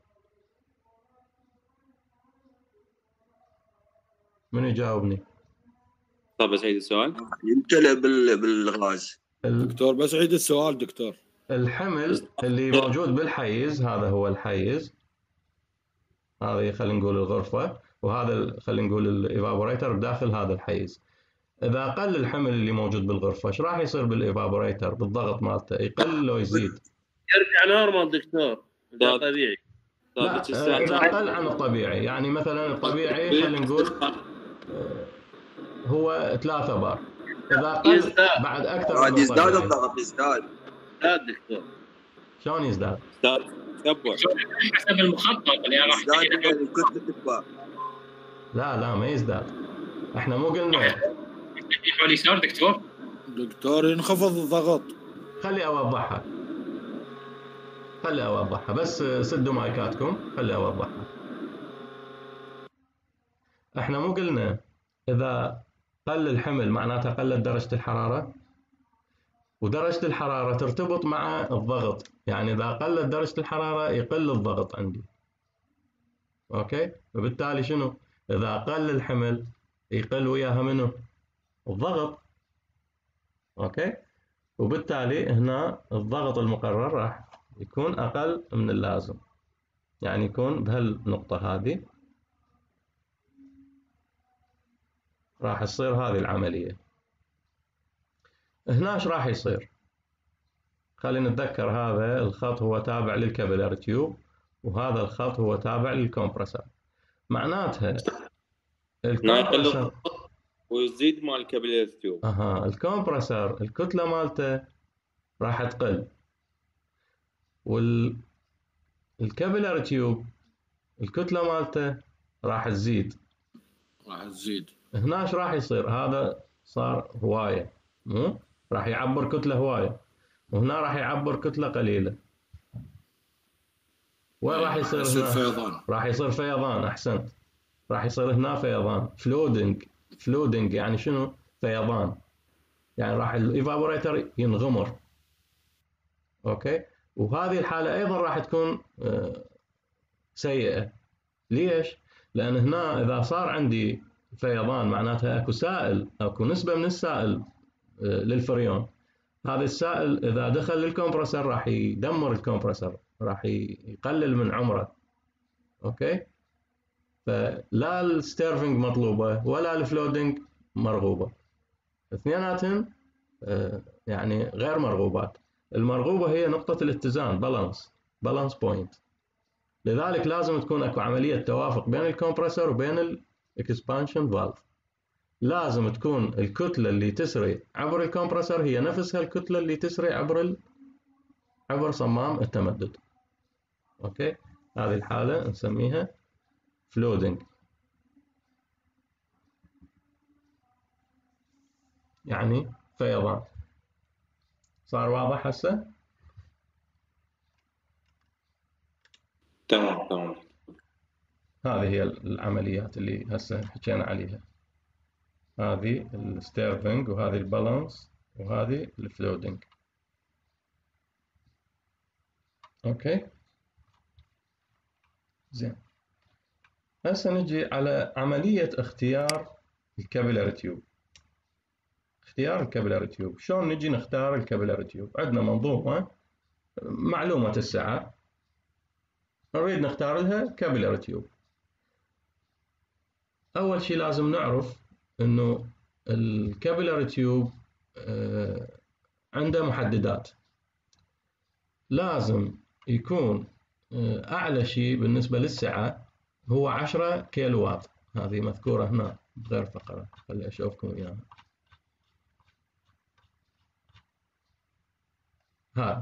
من يجاوبني؟ طب بس عيد السؤال. يمتلئ بالغاز. دكتور بس عيد السؤال دكتور. الحمل اللي موجود بالحيز، هذا هو الحيز، هذه خلينا نقول الغرفة، وهذا خلينا نقول الايفابوريتر داخل هذا الحيز. إذا قل الحمل اللي موجود بالغرفة، ايش راح يصير بالايفابوريتر بالضغط مالته؟ يقل لو يزيد؟ يرجع نورمال دكتور، ده طبيعي. لا، إذا قل عن الطبيعي، يعني مثلا الطبيعي خلينا نقول هو ثلاثة بار، إذا قل بعد أكثر من الطبيعي يزداد الضغط، يزداد. يزداد دكتور. شلون يزداد؟ تكبر حسب المخطط اللي راح يزداد كتلة تكبر. لا لا ما يزداد، احنا مو قلنا حول يسار دكتور؟ دكتور ينخفض الضغط. خلي أوضحها، خلي أوضحها بس سدوا مايكاتكم، خلي أوضحها. احنا مو قلنا إذا قل الحمل معناتها قلت درجة الحرارة، ودرجة الحرارة ترتبط مع الضغط، يعني إذا قلت درجة الحرارة يقل الضغط عندي. أوكي، وبالتالي شنو؟ إذا قل الحمل يقل وياها منه؟ الضغط. أوكي، وبالتالي هنا الضغط المقرر راح يكون أقل من اللازم، يعني يكون بهالنقطة هذه راح تصير هذه العملية. هنا ايش راح يصير؟ خلينا نتذكر هذا الخط هو تابع للكابيلاري تيوب، وهذا الخط هو تابع للكمبرسر. معناتها الكمبرسر ويزيد مال الكابيلاري تيوب. اها الكمبرسر الكتلة مالته راح تقل، والكابيلاري تيوب الكتلة مالته راح تزيد. راح تزيد. هنا ايش راح يصير؟ هذا صار هوايه، مو راح يعبر كتله هوايه، وهنا راح يعبر كتله قليله. وين راح يصير يصير هنا؟ فيضان. راح يصير فيضان. احسنت، راح يصير هنا فيضان. فلودنج. فلودنج يعني شنو؟ فيضان، يعني راح الايفابوريتر ينغمر. اوكي، وهذه الحاله ايضا راح تكون سيئه. ليش؟ لان هنا اذا صار عندي فيضان معناتها اكو سائل، اكو نسبه من السائل للفريون. هذا السائل اذا دخل للكمبرسر راح يدمر الكمبرسر، راح يقلل من عمره. اوكي، فلا الستيرفنج مطلوبه ولا الفلودنج مرغوبه، اثنيناتهم يعني غير مرغوبات. المرغوبه هي نقطه الاتزان، بالانس بالانس بوينت. لذلك لازم تكون اكو عمليه توافق بين الكمبرسر وبين الاكسبانشن فالف. لازم تكون الكتله اللي تسري عبر الكمبرسر هي نفسها الكتله اللي تسري عبر ال... عبر صمام التمدد. اوكي، هذه الحاله نسميها فلودنج، يعني فيضان. صار واضح هسه؟ تمام تمام. هذه هي العمليات اللي هسه حكينا عليها. هذه الستيرفنج، وهذه البالانس، وهذه الفلودنج. اوكي زين. هسه نجي على عملية اختيار الكابيلاري تيوب. اختيار الكابيلاري تيوب، شلون نجي نختار الكابيلاري تيوب؟ عندنا منظومة معلومة السعة، نريد نختار لها كابيلاري تيوب. أول شيء لازم نعرف إنه الكابيلاري تيوب عنده محددات. لازم يكون أعلى شيء بالنسبة للسعة هو عشرة كيلو وات. هذه مذكورة هنا بغير فقرة، خلي أشوفكم إياها. هذا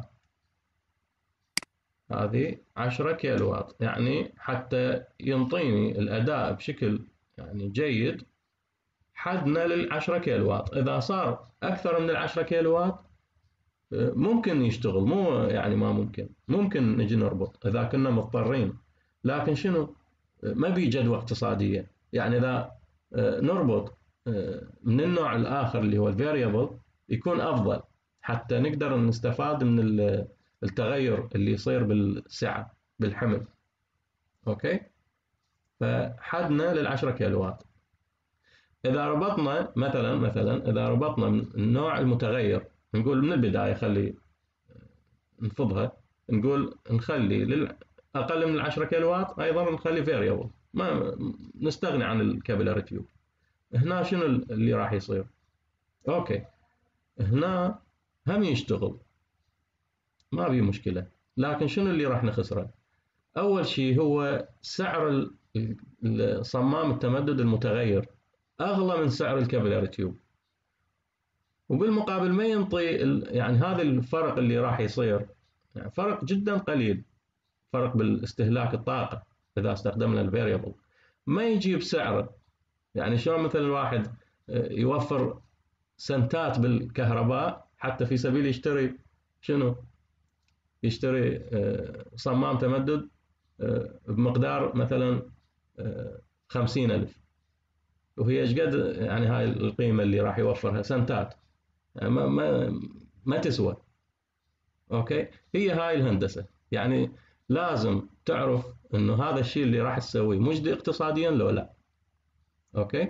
هذه عشرة كيلو وات، يعني حتى ينطيني الأداء بشكل يعني جيد حدنا للعشرة كيلو وات. إذا صار أكثر من العشرة كيلو وات ممكن يشتغل، مو يعني ما ممكن، ممكن نجي نربط إذا كنا مضطرين. لكن شنو؟ ما بي جدوى اقتصادية. يعني إذا نربط من النوع الآخر اللي هو الفاريبل يكون أفضل، حتى نقدر نستفاد من التغير اللي يصير بالسعة بالحمل. أوكي، فحدنا للعشرة كيلوات. إذا ربطنا مثلا مثلا إذا ربطنا من النوع المتغير، نقول من البداية خلي نفضها، نقول نخلي للأقل من العشرة كيلوات أيضا نخلي فاريبل، ما نستغني عن الكابيلاري تيوب. هنا شنو اللي راح يصير؟ أوكي، هنا هم يشتغل ما بي مشكلة، لكن شنو اللي راح نخسره؟ أول شيء هو سعر صمام التمدد المتغير أغلى من سعر الكابيلاري تيوب، وبالمقابل ما ينطي يعني هذا الفرق اللي راح يصير يعني فرق جدا قليل، فرق بالاستهلاك الطاقة إذا استخدمنا الفاريبل، ما يجيب سعره. يعني شلون مثلا الواحد يوفر سنتات بالكهرباء حتى في سبيل يشتري شنو؟ يشتري صمام تمدد بمقدار مثلا خمسين ألف، وهي ايش قد يعني هاي القيمة اللي راح يوفرها؟ سنتات، يعني ما ما ما تسوى. اوكي، هي هاي الهندسة. يعني لازم تعرف انه هذا الشيء اللي راح تسويه مجدي اقتصاديا لو لا. اوكي،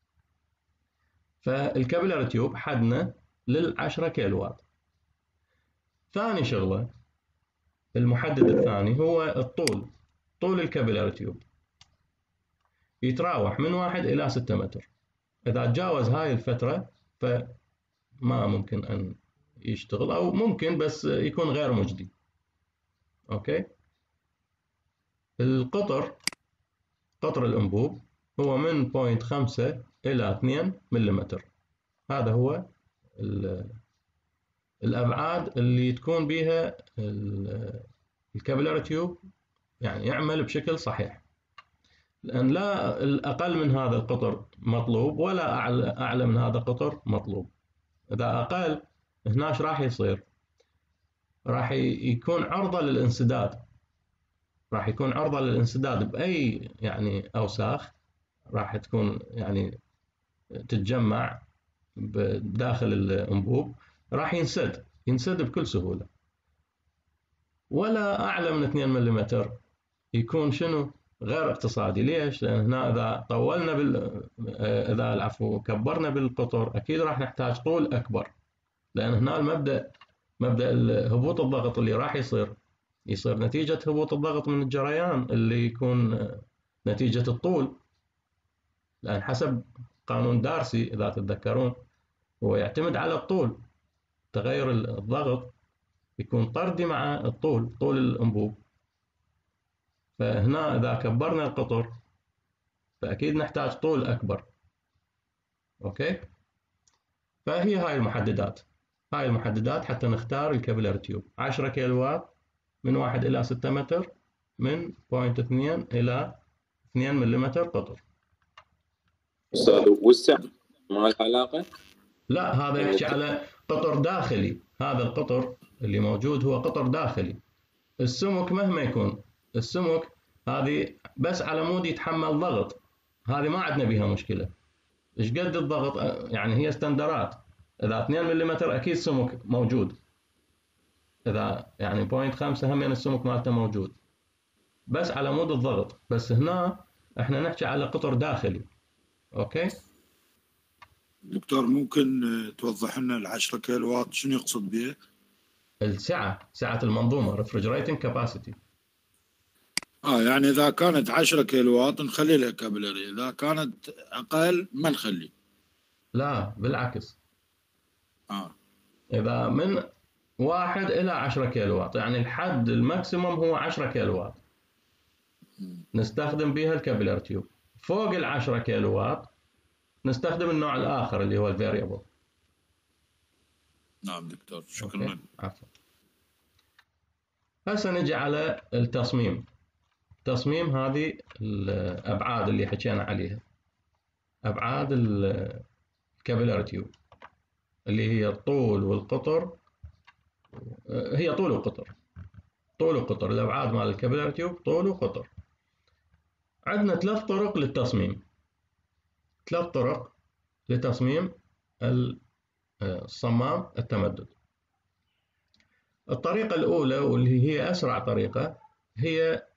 فالكابيلاري تيوب حدنا للعشرة كيلو وات. ثاني شغلة، المحدد الثاني هو الطول. طول الكابيلاري تيوب يتراوح من واحد إلى ستة متر. إذا تجاوز هاي الفترة فما ممكن أن يشتغل، أو ممكن بس يكون غير مجدي. أوكي، القطر قطر الأنبوب هو من صفر فاصلة خمسة إلى اثنين ملم. هذا هو الأبعاد اللي تكون بها الكابيلاري تيوب يعني يعمل بشكل صحيح. لأن لا الأقل من هذا القطر مطلوب ولا أعلى, أعلى من هذا القطر مطلوب. إذا أقل هنا ايش راح يصير؟ راح يكون عرضة للانسداد، راح يكون عرضة للانسداد بأي يعني أوساخ راح تكون يعني تتجمع داخل الأنبوب، راح ينسد ينسد بكل سهولة. ولا أعلى من اثنين ملم يكون شنو؟ غير اقتصادي. ليش؟ لأن هنا إذا طولنا بال إذا العفو كبرنا بالقطر أكيد راح نحتاج طول أكبر، لأن هنا المبدأ مبدأ هبوط الضغط اللي راح يصير يصير نتيجة هبوط الضغط من الجريان اللي يكون نتيجة الطول، لأن حسب قانون دارسي إذا تتذكرون هو يعتمد على الطول، تغير الضغط يكون طردي مع الطول، طول الأنبوب. فهنا إذا كبرنا القطر فأكيد نحتاج طول أكبر. أوكي؟ فهي هاي المحددات، هاي المحددات حتى نختار الكابيلاري تيوب. عشرة كيلو وات من واحد إلى ستة متر من بوينت اثنين إلى اثنين ملم قطر. أستاذ والسعر ما له علاقة؟ لا، هذا يحكي على قطر داخلي. هذا القطر اللي موجود هو قطر داخلي. السمك مهما يكون السمك هذه بس على مود يتحمل ضغط، هذه ما عندنا بها مشكلة. ايش قد الضغط يعني هي استندرات. إذا اثنين ملم أكيد سمك موجود، إذا يعني بوينت خمسة هم السمك مالته موجود بس على مود الضغط. بس هنا احنا نحكي على قطر داخلي. اوكي دكتور ممكن توضح لنا ال عشرة كيلو وات شنو يقصد به؟ السعة، سعة المنظومة refrigerating capacity. اه يعني اذا كانت عشرة كيلو وات نخلي لها كابيلاري، اذا كانت اقل ما نخلي. لا بالعكس، اه اذا من واحد الى عشرة كيلو وات يعني الحد الماكسيموم هو عشرة كيلو وات نستخدم بها الكابيلاري تيوب. فوق ال عشرة كيلو وات نستخدم النوع الاخر اللي هو الفاريبل. نعم دكتور شكرا. عفوا. هسه نجي على التصميم. تصميم هذه الابعاد اللي حكينا عليها، ابعاد الكابيلاري تيوب اللي هي الطول والقطر. هي طول وقطر، طول وقطر. الابعاد مال الكابيلاري تيوب طول وقطر. عندنا ثلاث طرق للتصميم، ثلاث طرق لتصميم الصمام التمدد. الطريقة الأولى واللي هي أسرع طريقة هي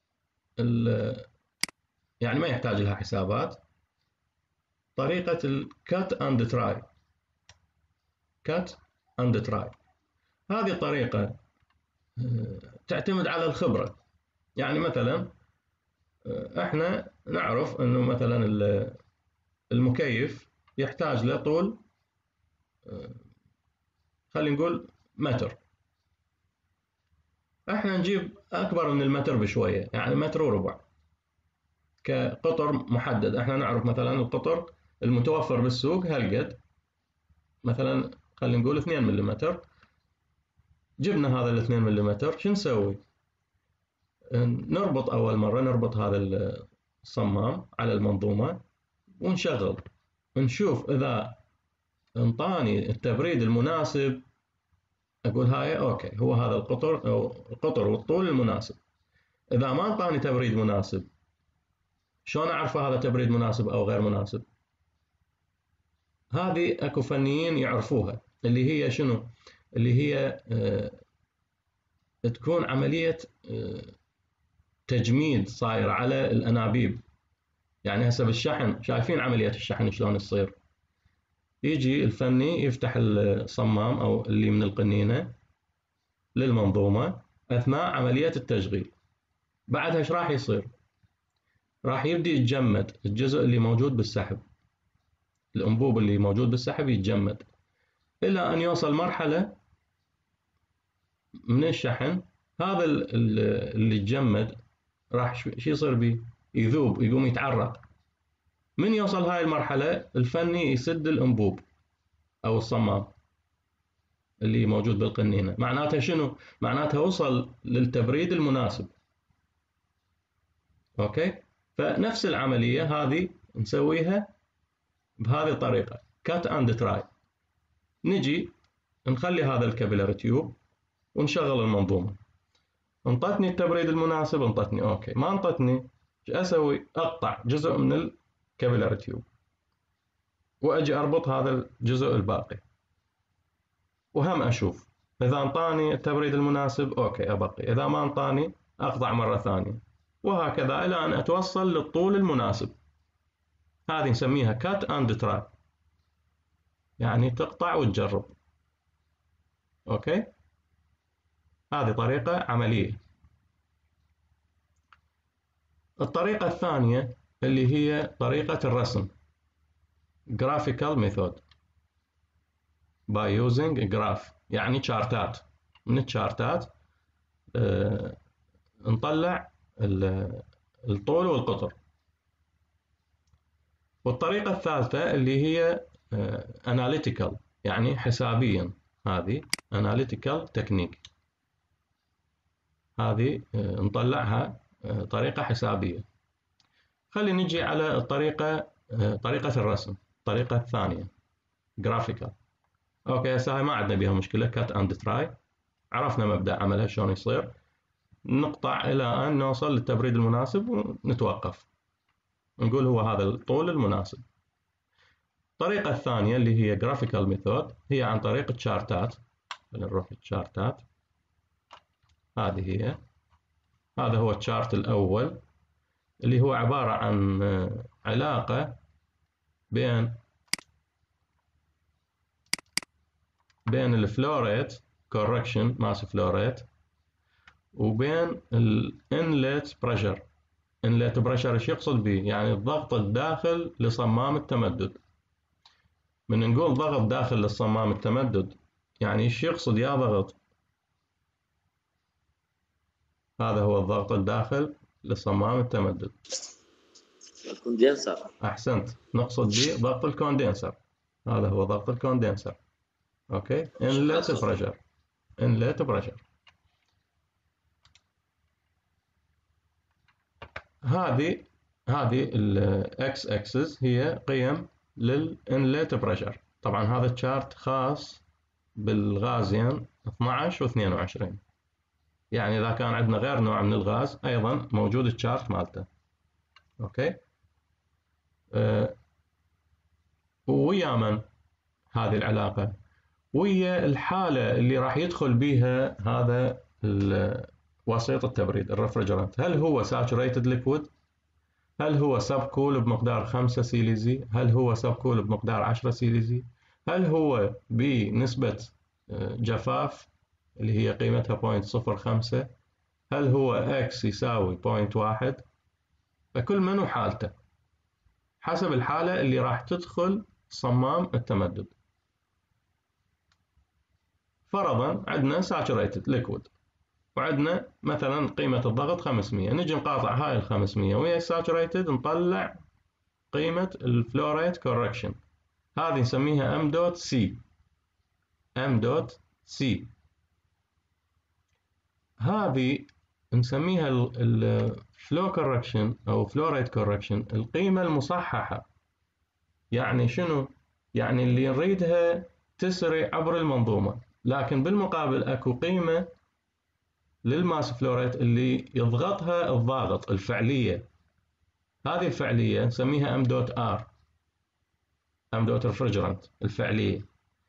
يعني ما يحتاج لها حسابات، طريقة الكات اند تراي. كات اند تراي هذه طريقة تعتمد على الخبرة. يعني مثلا احنا نعرف انه مثلا المكيف يحتاج له طول خلينا نقول متر، احنا نجيب اكبر من المتر بشوية، يعني متر وربع كقطر محدد. احنا نعرف مثلا القطر المتوفر بالسوق هالقد، مثلا خلينا نقول اثنين ملم. جبنا هذا الاثنين ملم، شو نسوي؟ نربط اول مرة نربط هذا الصمام على المنظومة ونشغل نشوف اذا انطاني التبريد المناسب. اقول هاي اوكي هو هذا القطر او القطر والطول المناسب. اذا ما انطاني تبريد مناسب شلون اعرف هذا تبريد مناسب او غير مناسب؟ هذه اكو فنيين يعرفوها، اللي هي شنو؟ اللي هي اه تكون عملية اه تجميد صاير على الانابيب. يعني هسه بالشحن شايفين عملية الشحن شلون تصير؟ يجي الفني يفتح الصمام او اللي من القنينة للمنظومة اثناء عملية التشغيل. بعدها ايش راح يصير؟ راح يبدي يتجمد الجزء اللي موجود بالسحب، الانبوب اللي موجود بالسحب يتجمد الى ان يوصل مرحلة من الشحن. هذا اللي يتجمد راح شو يصير بيه؟ يذوب، يقوم يتعرق. من يوصل هاي المرحلة الفني يسد الانبوب او الصمام اللي موجود بالقنينة. معناتها شنو؟ معناتها وصل للتبريد المناسب. اوكي؟ فنفس العملية هذه نسويها بهذه الطريقة كات اند تراي. نجي نخلي هذا الكابيلاري تيوب ونشغل المنظومة. انطتني التبريد المناسب، انطتني اوكي، ما انطتني ايش اسوي؟ اقطع جزء من الكابيلاري تيوب واجي اربط هذا الجزء الباقي، وهم اشوف اذا انطاني التبريد المناسب اوكي ابقي، اذا ما انطاني اقطع مرة ثانية، وهكذا الى ان اتوصل للطول المناسب. هذه نسميها كات اند تراي، يعني تقطع وتجرب. اوكي، هذه طريقة عملية. الطريقة الثانية اللي هي طريقة الرسم graphical method by using graph، يعني شارتات. من الشارتات اه نطلع الطول والقطر. والطريقة الثالثة اللي هي اه analytical، يعني حسابيا. هذه analytical technique، هذه اه نطلعها اه طريقة حسابية. خلينا نجي على الطريقة اه طريقة الرسم، الطريقة الثانية graphical. اوكي هسه هاي ما عندنا بها مشكلة، كات اند تراي، عرفنا مبدأ عملها شلون يصير. نقطع الى ان نوصل للتبريد المناسب ونتوقف، نقول هو هذا الطول المناسب. الطريقة الثانية اللي هي graphical method هي عن طريق الشارتات. نروح للشارتات، هذه هي. هذا هو الشارت الأول اللي هو عبارة عن علاقة بين بين الفلوريت كوركشن ماس فلوريت وبين الانلت بريشر. انلت بريشر ايش يقصد به؟ يعني الضغط الداخل لصمام التمدد. من نقول ضغط داخل للصمام التمدد يعني ايش يقصد يا ضغط؟ هذا هو الضغط الداخل لصمام التمدد. الكوندنسر. احسنت، نقصد به ضغط الكوندنسر. هذا هو ضغط الكوندنسر. اوكي، انلت بريشر، انلت بريشر. هذه هذه الاكس اكسس هي قيم للانلت بريشر. طبعا هذا الشارت خاص بالغازين اثنعش و اثنين وعشرين، يعني اذا كان عندنا غير نوع من الغاز ايضا موجود الشارت مالته. اوكي، أه ويا من هذه العلاقة؟ ويا الحالة اللي راح يدخل بيها هذا وسيط التبريد الرفرجرانت. هل هو ساتوريتد ليكويد؟ هل هو سب كول بمقدار خمسة سيليزي؟ هل هو سب كول بمقدار عشرة سيليزي؟ هل هو بنسبة جفاف اللي هي قيمتها صفر فاصلة صفر خمسة؟ هل هو اكس يساوي صفر فاصلة واحد؟ فكل منو حالته حسب الحالة اللي راح تدخل صمام التمدد. فرضا عندنا ساتوريتد ليكويد وعندنا مثلا قيمة الضغط خمسمية، نجي نقاطع هاي ال خمسمية ويا الساتوريتد نطلع قيمة الفلوريت كوركشن. هذه نسميها ام دوت سي، ام دوت سي. هذه نسميها الفلو كوركشن او فلوريت كوركشن، القيمة المصححة. يعني شنو؟ يعني اللي نريدها تسري عبر المنظومة، لكن بالمقابل اكو قيمة للماس فلوريت اللي يضغطها الضاغط الفعلية. هذه الفعلية نسميها ام دوت ار، ام دوت ريفرجرانت الفعلية.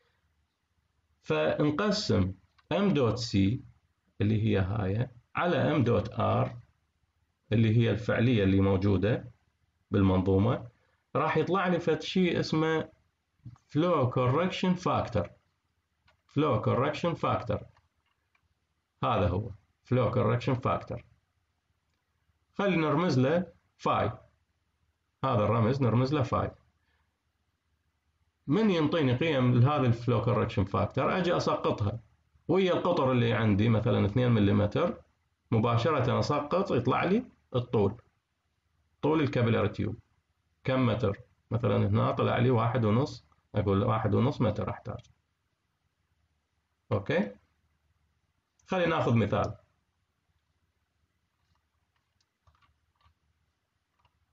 فنقسم ام دوت سي اللي هي هاي على ام دوت ار اللي هي الفعلية اللي موجودة بالمنظومة، راح يطلع لي فد شيء اسمه فلو كوركشن فاكتور. فلو كوركشن فاكتور هذا هو فلو كوركشن فاكتور. خلينا نرمز له فاي، هذا الرمز نرمز له فاي. من ينطيني قيم لهذا الفلو كوركشن فاكتور اجي اسقطها ويا القطر اللي عندي مثلا اثنين ملم، مباشرة اسقط يطلع لي الطول، طول الكابيلاري تيوب كم متر. مثلا هنا طلع لي واحد ونص، اقول واحد ونص متر احتاج. اوكي، خلينا ناخذ مثال.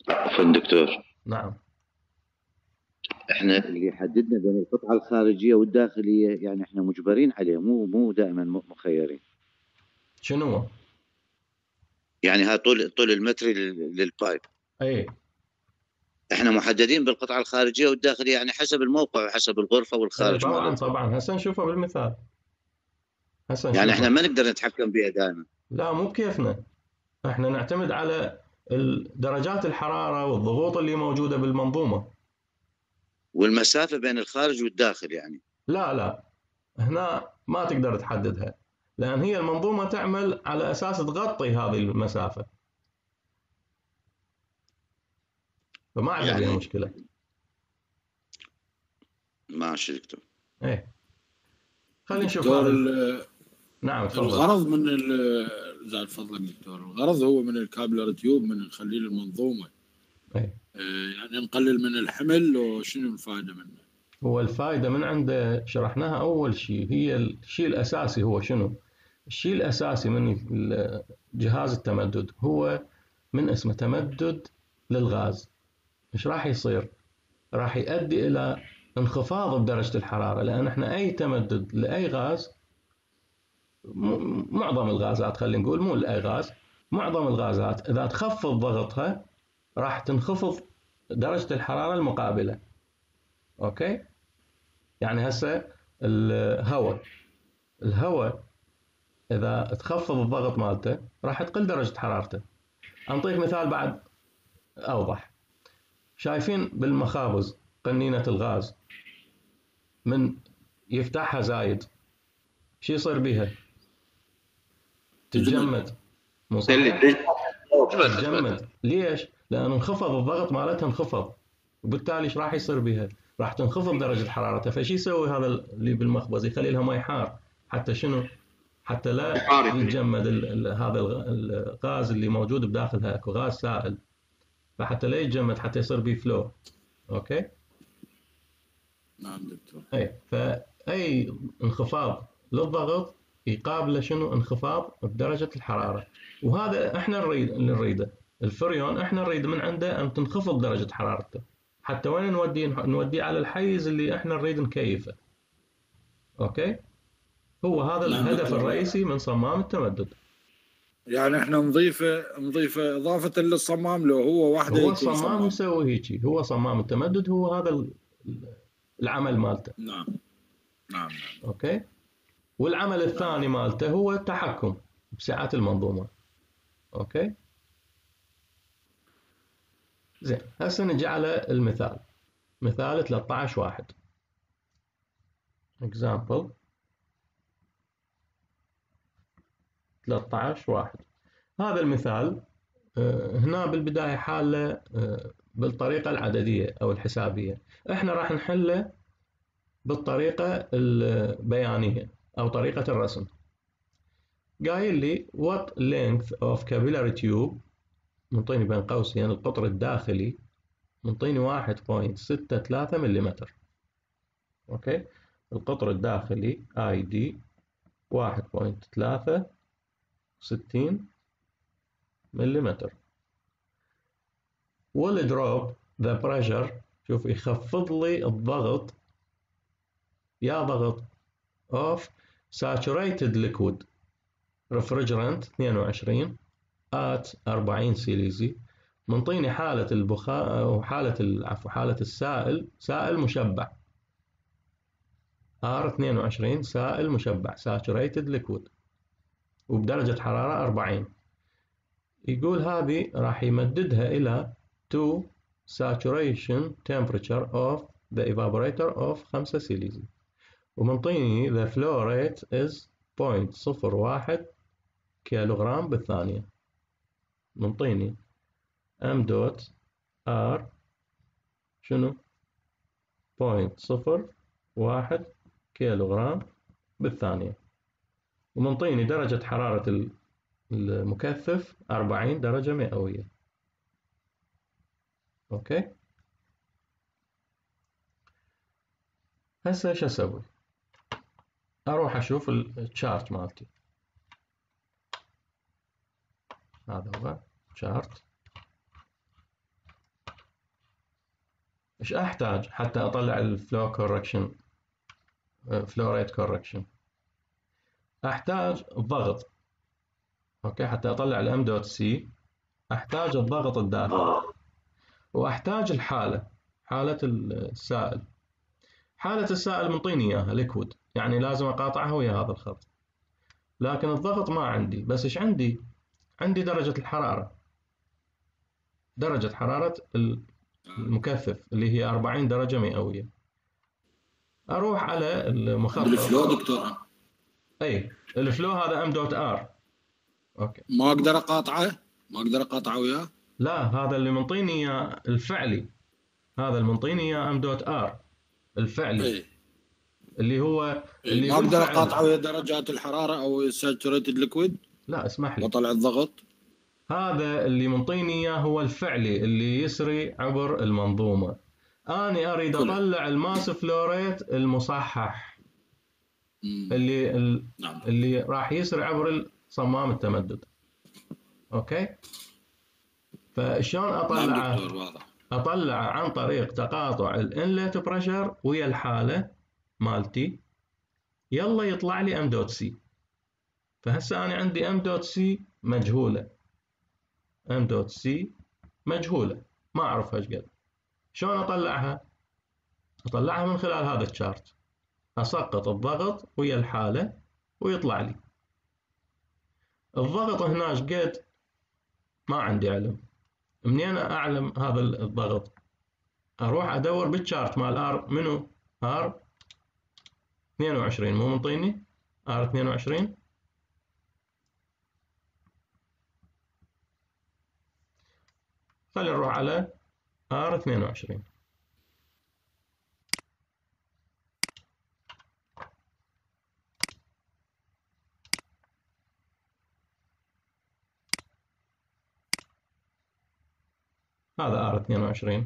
عفوا دكتور، نعم. احنا اللي يحددنا بين القطعه الخارجيه والداخليه يعني احنا مجبرين عليه، مو مو دائما مخيرين. شنو هو؟ يعني ها طول طول المتري لل- للبايب، اي احنا محددين بالقطعه الخارجيه والداخليه يعني حسب الموقع وحسب الغرفه اي والخارج طبعا مالتها. طبعا، هسه نشوفه بالمثال. هسه يعني نشوفه. احنا ما نقدر نتحكم بها دائما. لا مو بكيفنا، احنا نعتمد على ال- درجات الحرارة والضغوط اللي موجودة بالمنظومة. والمسافه بين الخارج والداخل يعني. لا لا، هنا ما تقدر تحددها، لأن هي المنظومة تعمل على أساس تغطي هذه المسافة، فما عندنا يعني بيها مشكلة. ماشي دكتور. ايه خلينا نشوف دكتور هذا. ال- نعم تفضل. الغرض من ال- زاد فضلك دكتور، الغرض هو من الكابلر تيوب من نخليه للمنظومه. ايه آه، يعني نقلل من الحمل، وشنو الفائده منه؟ هو الفائدة من عنده شرحناها أول شيء، هي الشيء الأساسي هو شنو؟ الشيء الأساسي من ال- جهاز التمدد هو من اسمه تمدد للغاز. إيش راح يصير؟ راح يؤدي إلى انخفاض بدرجة الحرارة، لأن إحنا أي تمدد لأي غاز، م- معظم الغازات خلينا نقول، مو لأي غاز، معظم الغازات إذا تخفض ضغطها راح تنخفض درجة الحرارة المقابلة. أوكي؟ يعني هسه الهواء الهواء إذا تخفض الضغط مالته راح تقل درجة حرارته. أنطيك مثال بعد أوضح. شايفين بالمخابز قنينة الغاز من يفتحها زايد شو يصير بيها؟ تتجمد. مو صحيح؟ تتجمد. ليش؟ لأن انخفض الضغط مالتها، انخفض، وبالتالي ايش راح يصير بيها؟ راح تنخفض درجة حرارتها. فشي يسوي هذا اللي بالمخبز؟ يخلي لها مي حار. حتى شنو؟ حتى لا يتجمد ال ال هذا الغاز اللي موجود بداخلها، اكو غاز سائل، فحتى لا يتجمد، حتى يصير بيه فلو. اوكي؟ نعم دكتور. اي فاي انخفاض للضغط يقابله شنو؟ انخفاض بدرجة الحرارة. وهذا احنا نريد اللي نريده. الفريون احنا نريد من عنده ان تنخفض درجة حرارته. حتى وين نوديه؟ نوديه على الحيز اللي احنا نريد نكيفه. اوكي؟ هو هذا نعم الهدف دكتور. الرئيسي من صمام التمدد. يعني احنا نضيفه نضيفه اضافه للصمام، لو هو وحده هو يكون الصمام صمام. يسوي هيجي، هو صمام التمدد هو هذا ال- العمل مالته. نعم نعم نعم. اوكي؟ والعمل الثاني مالته هو التحكم بسعة المنظومة. اوكي؟ زين، هسه نجي على المثال. مثال ثلاثة عشر واحد. example ثلاثة عشر واحد. هذا المثال آه، هنا بالبداية حاله آه، بالطريقة العددية أو الحسابية. احنا راح نحله بالطريقة البيانية أو طريقة الرسم. قايل لي what length of capillary tube، منطيني بين قوسين القطر الداخلي، منطيني واحد فاصلة ستة ثلاثة ملم. اوكي؟ القطر الداخلي اي دي واحد فاصلة ثلاثة وستين ملم. والدروب ذا بريشر، شوف يخفض لي الضغط، يا ضغط اوف saturated liquid refrigerant اثنين وعشرين at أربعين سيليزي. منطيني حالة البخار وحالة العفو حالة السائل، سائل مشبع آر اثنين وعشرين، سائل مشبع saturated liquid، وبدرجة حرارة أربعين. يقول هذه راح يمددها إلى to saturation temperature of the evaporator of خمسة سيليزي. ومنطيني the flow rate is صفر فاصلة صفر واحد كيلوغرام بالثانية. منطيني m dot r شنو؟ صفر فاصلة صفر واحد كيلوغرام بالثانية. ومنطيني درجة حرارة المكثف أربعين درجة مئوية. اوكي؟ هسه ايش اسوي؟ اروح اشوف الشارت مالتي. هذا هو شارت. ايش احتاج حتى اطلع الفلو كوركشن فلو ريت كوركشن؟ احتاج الضغط. اوكي، حتى اطلع الام دوت سي احتاج الضغط الداخلي، واحتاج الحاله، حاله السائل. حاله السائل منطيني اياها ليكويد، يعني لازم اقاطعها ويا هذا الخط. لكن الضغط ما عندي، بس ايش عندي؟ عندي درجه الحراره، درجه حراره المكثف اللي هي أربعين درجه مئويه. اروح على المخفض الفلو دكتور. اي الفلو هذا ام دوت ار. اوكي، ما اقدر اقاطعه، ما اقدر اقاطعه وياه. لا، هذا اللي منطيني اياه الفعلي، هذا اللي منطيني اياه ام دوت ار الفعلي. ايه. اللي هو اللي ما اقدر بالفعل. اقاطعه ويا درجات الحراره او ساتوريتد ليكويد. لا اسمح لي، وطلع الضغط. هذا اللي منطيني اياه هو الفعلي اللي يسري عبر المنظومه. اني اريد كله. اطلع الماس فلو ريت المصحح، مم. اللي ال... نعم. اللي راح يسري عبر صمام التمدد. اوكي، فشلون نعم اطلعه؟ دكتور واضح. اطلعه عن طريق تقاطع الانلت بريشر ويا الحاله مالتي، يلا يطلع لي ام دوت سي. فهسه انا عندي ام دوت سي مجهوله، ام دوت سي مجهوله، ما اعرفها ايش قد. شلون اطلعها؟ اطلعها من خلال هذا الشارت، اسقط الضغط ويا الحاله ويطلع لي الضغط هنا ايش قد. ما عندي علم. منين اعلم هذا الضغط؟ اروح ادور بالشارت مال ار، منو ار اثنين وعشرين، مو منطيني ار اثنين وعشرين؟ خلينا نروح على ار اثنين وعشرين. هذا ار اثنين وعشرين.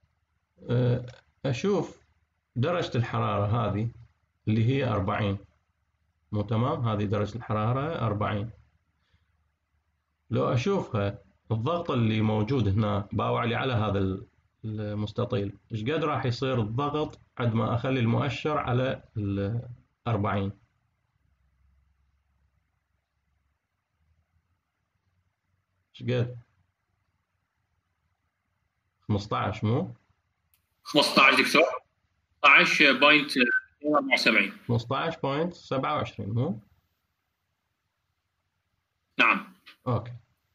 اشوف درجة الحرارة هذه اللي هي أربعين، مو تمام؟ هذه درجة الحرارة أربعين. لو اشوفها الضغط اللي موجود هنا باوع لي على هذا المستطيل، ايش قد راح يصير الضغط عند ما اخلي المؤشر على ال أربعين؟ ايش قد؟ خمسة عشر مو؟ خمسة عشر دكتور، خمسة عشر بوينت أربعة وسبعين. خمسة عشر بوينت سبعة وعشرين مو؟ نعم. اوكي،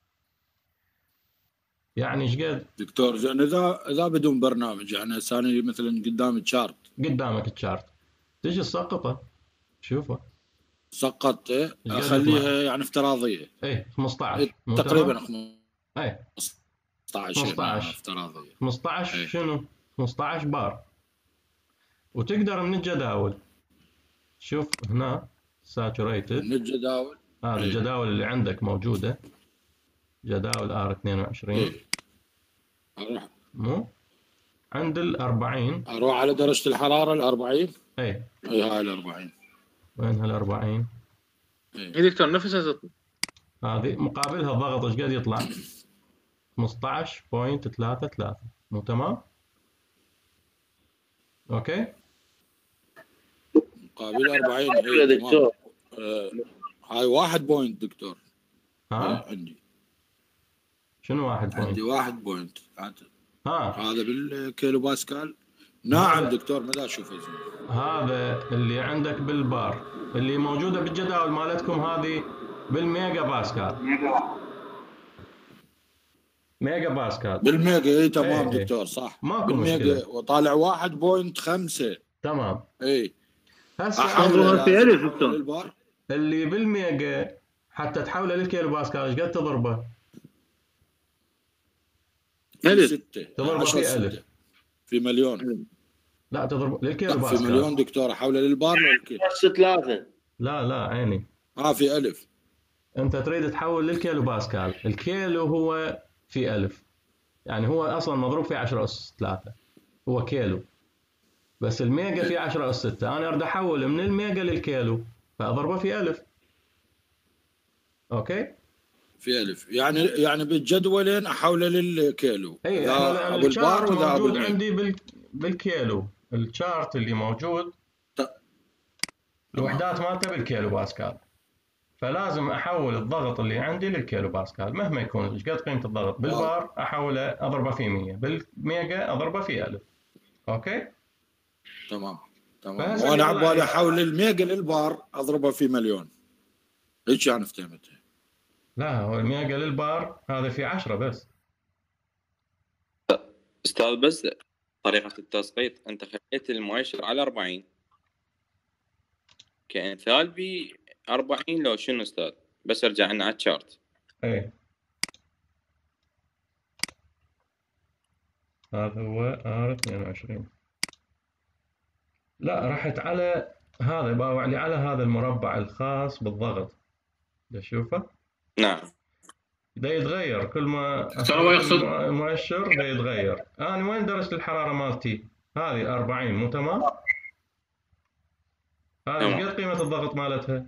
يعني ايش قد؟ دكتور زين، اذا اذا بدون برنامج، يعني ثاني مثلا قدام الشارت، قدامك الشارت، تجي تسقطه شوفه سقطته اخليها يعني افتراضيه. ايه خمسة عشر تقريبا ايه خمسة عشر خمسة عشر افتراضيه. خمسة عشر ايه. شنو؟ خمسة عشر بار. وتقدر من الجداول شوف هنا ساتوريتد، من الجداول هذه ايه. الجداول اللي عندك موجوده، جداول ار اثنين وعشرين. ايه. اروح مو عند ال أربعين، اروح على درجه الحراره ال أربعين. اي اي هاي ال أربعين. وين هال أربعين؟ اي دكتور نفسها تطلع. هذه مقابلها الضغط ايش قد يطلع؟ خمسة عشر بوينت ثلاثة ثلاثة، مو تمام؟ اوكي؟ مقابل أربعين. يا دكتور آه هاي واحد بوينت دكتور. ها؟ عندي شنو واحد بوينت؟ عندي واحد بوينت. ها هذا بالكيلو باسكال. نعم دكتور، ماذا اشوفه زين؟ هذا اللي عندك بالبار، اللي موجوده بالجداول مالتكم هذه بالميجا باسكال. ميجا باسكال بالميجا. اي تمام ايه دكتور صح. ماكو مشكله. وطالع واحد بوينت خمسة. تمام. اي هسه اضربها في ألف دكتور. اللي بالميجا حتى تحوله للكيلو باسكال ايش قد تضربه؟ ألف. تضربه في ألف. في مليون. لا تضرب للكيلو في باسكال. مليون دكتور، احوله للبار للكيلو. بس ثلاثة. لا لا عيني. اه في ألف. انت تريد تحول للكيلو باسكال، الكيلو هو في ألف، يعني هو اصلا مضروب في عشرة أس ثلاثة، هو كيلو. بس الميجا في عشرة أس ستة، انا اريد احول من الميجا للكيلو فاضربه في ألف. اوكي؟ في ألف يعني يعني بالجدولين احوله للكيلو. اي اذا انا ابو البار الشارت واذا ابو موجود المية. عندي بال... بالكيلو، الشارت اللي موجود الوحدات مالته بالكيلو باسكال، فلازم احول الضغط اللي عندي للكيلو باسكال مهما يكون ايش قد قيمه الضغط. بالبار احوله اضربه في مية، بالميجا اضربه في ألف. اوكي تمام تمام. فهسه وانا اللي عبالي طلع لي- احول الميجا للبار اضربه في مليون. هيك يعني افتهمتها. لا هو الميجا للبار هذا في عشرة بس. استاذ بس طريقه التسقيط انت خليت المؤشر على أربعين كامثال ب أربعين لو شنو استاذ؟ بس ارجع لنا على الشارت. ايه هذا هو آر اثنين وعشرين. لا رحت على هذا، باوع لي على هذا المربع الخاص بالضغط، تشوفه نعم دا يتغير كل ما ترى هو يقصد- المؤشر دا يتغير. انا وين درجة الحرارة مالتي؟ هذه أربعين مو تمام؟ هذه تمام. ايش قد قيمة الضغط مالتها؟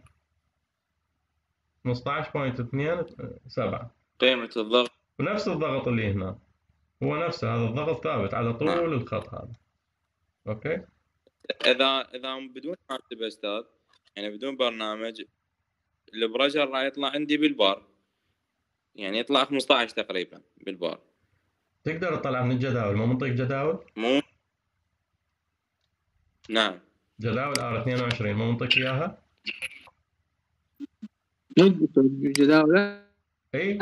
خمسة عشر فاصلة اثنين سبعة، قيمه الضغط ونفس الضغط اللي هنا هو نفسه، هذا الضغط ثابت على طول نعم. الخط هذا. اوكي اذا اذا بدون حاسب استاذ يعني بدون برنامج البرجر راح يطلع عندي بالبار، يعني يطلع خمسة عشر تقريبا بالبار. تقدر تطلع من الجداول، مو منطق جداول؟ مو نعم جداول آر اثنين وعشرين مو منطق اياها؟ جداول اي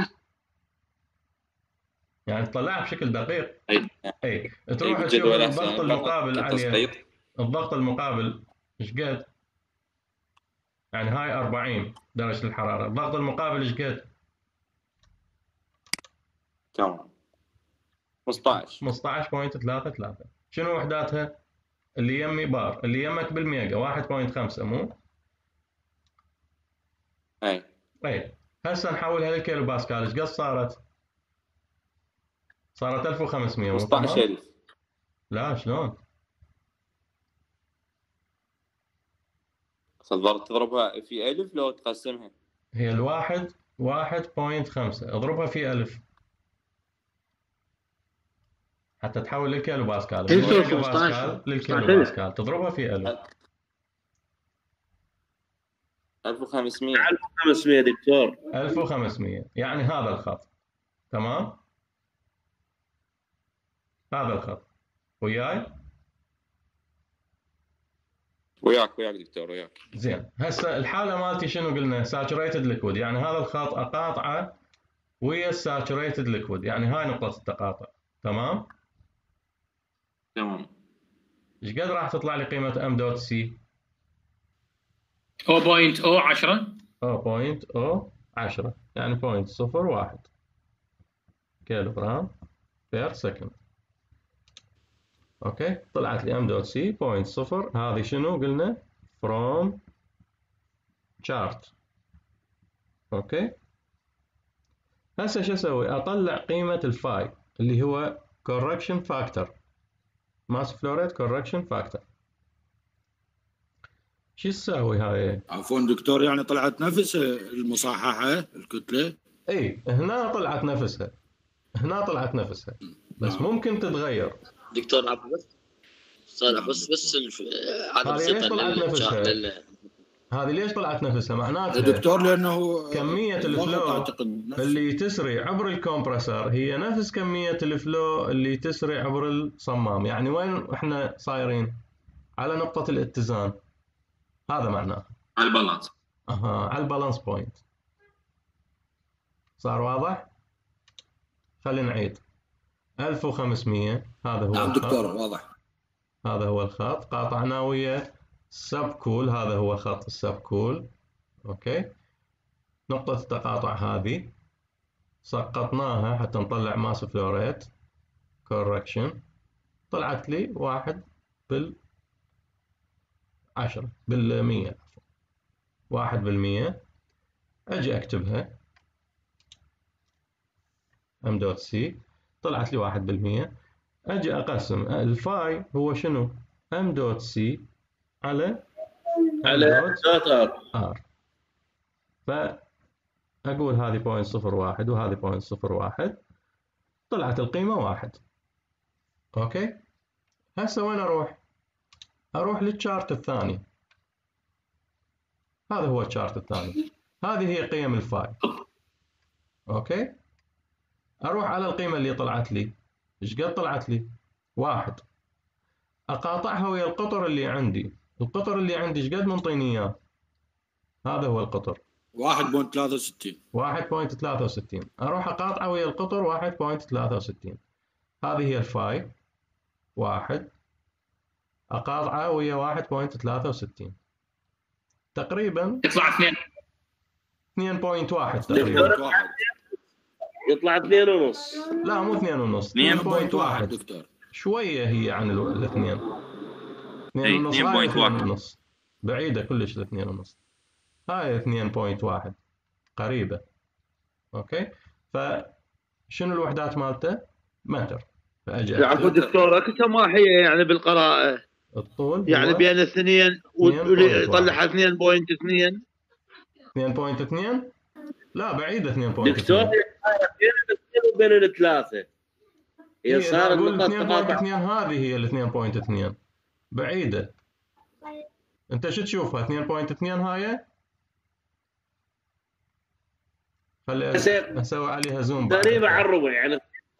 يعني تطلعها بشكل دقيق. اي اي تروح أي تشوف بالجدول الضغط أحسن. المقابل عليه، كتسقيط. الضغط المقابل ايش قد؟ يعني هاي أربعين درجة الحرارة، الضغط المقابل ايش قد؟ تمام خمسة عشر خمسة عشر فاصلة ثلاثة ثلاثة. شنو وحداتها؟ اللي يمي بار، اللي يمك بالميجا واحد فاصلة خمسة مو؟ اي اي هسه نحولها للكيلو باسكال، ايش قد صارت؟ صارت ألف وخمسمية مو خمسة عشر تمام؟ ألف. لا شلون؟ تقدر تضربها في ألف لو تقسمها. هي الواحد واحد فاصلة خمسة اضربها في ألف حتى تحول للكيلو باسكال. إيه من يصير ميجا خمسة عشر. باسكال للكيلو خمسة عشر. باسكال تضربها في ألف. ألف وخمسمية خمسمية دكتور. ألف وخمسمية يعني هذا الخط تمام؟ هذا الخط وياي؟ وياك وياك دكتور وياك. زين هسه الحالة مالتي شنو قلنا؟ ساتوريتد ليكويد، يعني هذا الخط اقاطعه ويا الساتوريتد ليكويد، يعني هاي نقطة التقاطع تمام؟ تمام ايش قد راح تطلع لي قيمة ام دوت سي؟ صفر فاصلة صفر عشرة صفر فاصلة عشرة يعني صفر فاصلة صفر واحد كيلو جرام بير سكند. اوكي طلعت لي ام دوت سي صفر فاصلة صفر. هذه شنو قلنا؟ فروم شارت. اوكي هسه شو اسوي؟ اطلع قيمة الفاي اللي هو correction factor، ماس فلوريت correction factor. شو تسوي هاي؟ عفوا دكتور يعني طلعت نفس المصححه الكتله؟ اي هنا طلعت نفسها، هنا طلعت نفسها بس نعم. ممكن تتغير. دكتور عبد بس صار بس بس الف... عدد هذه ليش ثقة طلعت لل- نفسها؟ لل- هذه ليش طلعت نفسها؟ يا معناتها دكتور لانه كمية الضغط الفلو اعتقد نفس- اللي تسري عبر الكمبرسر هي نفس كمية الفلو اللي تسري عبر الصمام. يعني وين احنا صايرين؟ على نقطة الاتزان، هذا معناه على البالانس. اها على البالانس بوينت. صار واضح؟ خلينا نعيد. ألف وخمسمية هذا هو نعم الخط. دكتور واضح. هذا هو الخط قاطعناه ويا سب كول، هذا هو خط السب كول. اوكي نقطة التقاطع هذه سقطناها حتى نطلع ماس فلوريت كوركشن، طلعت لي واحد بالعشرة بالمية واحد بالمية. اجي اكتبها ام دوت سي طلعت لي واحد بالمية. اجي اقسم الفاي هو شنو؟ ام دوت سي على على دوت ار. ار. ف أقول هذه بوينت صفر واحد وهذه بوينت صفر واحد، طلعت القيمة واحد. أوكي، هسه وين أروح؟ أروح للشارت الثاني. هذا هو الشارت الثاني، هذه هي قيم الفاي. أوكي، أروح على القيمة اللي طلعت لي. إيش قد طلعت لي؟ واحد. أقاطعها ويا القطر اللي عندي. القطر اللي عندي إيش قد منطيني إياه؟ هذا هو القطر واحد فاصلة ثلاثة وستين. واحد فاصلة ثلاثة وستين. أروح أقاطعه ويا القطر واحد فاصلة ثلاثة وستين. هذه هي الفاي واحد، أقاطعه ويا واحد فاصلة ثلاثة وستين، تقريبا يطلع اثنين اثنين فاصلة واحد تقريبا. يطلع اثنين ونص. لا مو اثنين ونص، اثنين فاصلة واحد دكتور. شوية هي عن الاثنين. اثنين ونص هاي اثنين ونص، بعيدة كلش الاثنين ونص. هاي اثنين فاصلة واحد قريبة. اوكي، فشنو الوحدات مالته؟ متر. فاجي العفو دكتور، كم راح هي يعني بالقراءة؟ الطول يعني بين الاثنين ويطلعها اثنين فاصلة اثنين. اثنين فاصلة اثنين؟ لا بعيدة اثنين فاصلة اثنين. دكتور بين الاثنين وبين الثلاثة. هي صار النقاط اثنين فاصلة اثنين، هذه هي ال اثنين فاصلة اثنين، بعيدة. انت شو تشوفها؟ اثنين فاصلة اثنين هاي؟ خلي اسوي عليها زوم. قريبة على الربع يعني.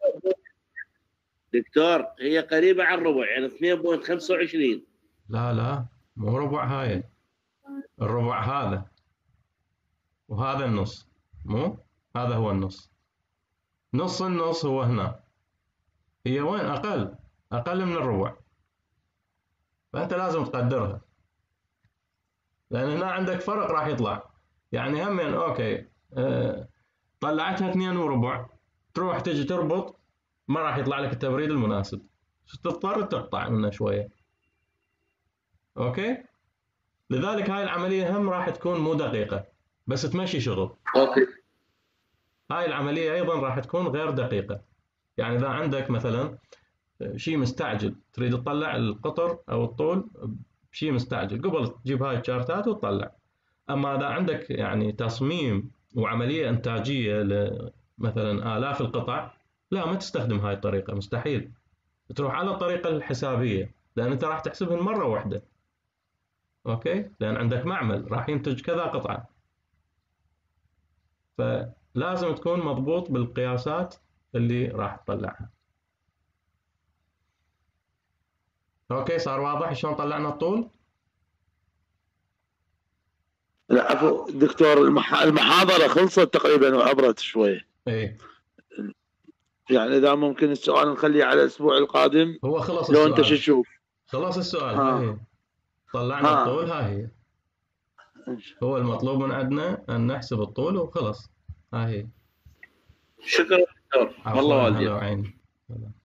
دكتور هي قريبة على الربع يعني اثنين فاصلة خمسة وعشرين. لا لا مو ربع هاي، الربع هذا وهذا النص، مو هذا هو النص. نص النص هو هنا. هي وين؟ أقل أقل من الربع. فأنت لازم تقدرها، لأن هنا عندك فرق راح يطلع. يعني همين أوكي أه طلعتها اثنين وربع، تروح تجي تربط ما راح يطلع لك التبريد المناسب، تضطر تقطع منه شوية. أوكي، لذلك هاي العملية هم راح تكون مو دقيقة بس تمشي شغل. أوكي. هاي العملية أيضا راح تكون غير دقيقة. يعني إذا عندك مثلا شيء مستعجل تريد تطلع القطر أو الطول بشيء مستعجل، قبل تجيب هاي الشارتات وتطلع. أما إذا عندك يعني تصميم وعملية إنتاجية مثلا آلاف القطع، لا ما تستخدم هاي الطريقة، مستحيل. تروح على الطريقة الحسابية، لأن أنت راح تحسبهن مرة واحدة. أوكي، لأن عندك معمل راح ينتج كذا قطعة، فلازم تكون مضبوط بالقياسات اللي راح تطلعها. اوكي، صار واضح شلون طلعنا الطول؟ لا عفوا دكتور، المح... المحاضرة خلصت تقريبا وعبرت شوي. ايه، يعني اذا ممكن السؤال نخليه على الاسبوع القادم. هو خلص لو السؤال. انت شو تشوف؟ خلص السؤال. ها. هاي طلعنا ها. الطول، ها هي. هو المطلوب من عندنا ان نحسب الطول وخلص. ها هي. شكرا دكتور، والله والديك. عيني.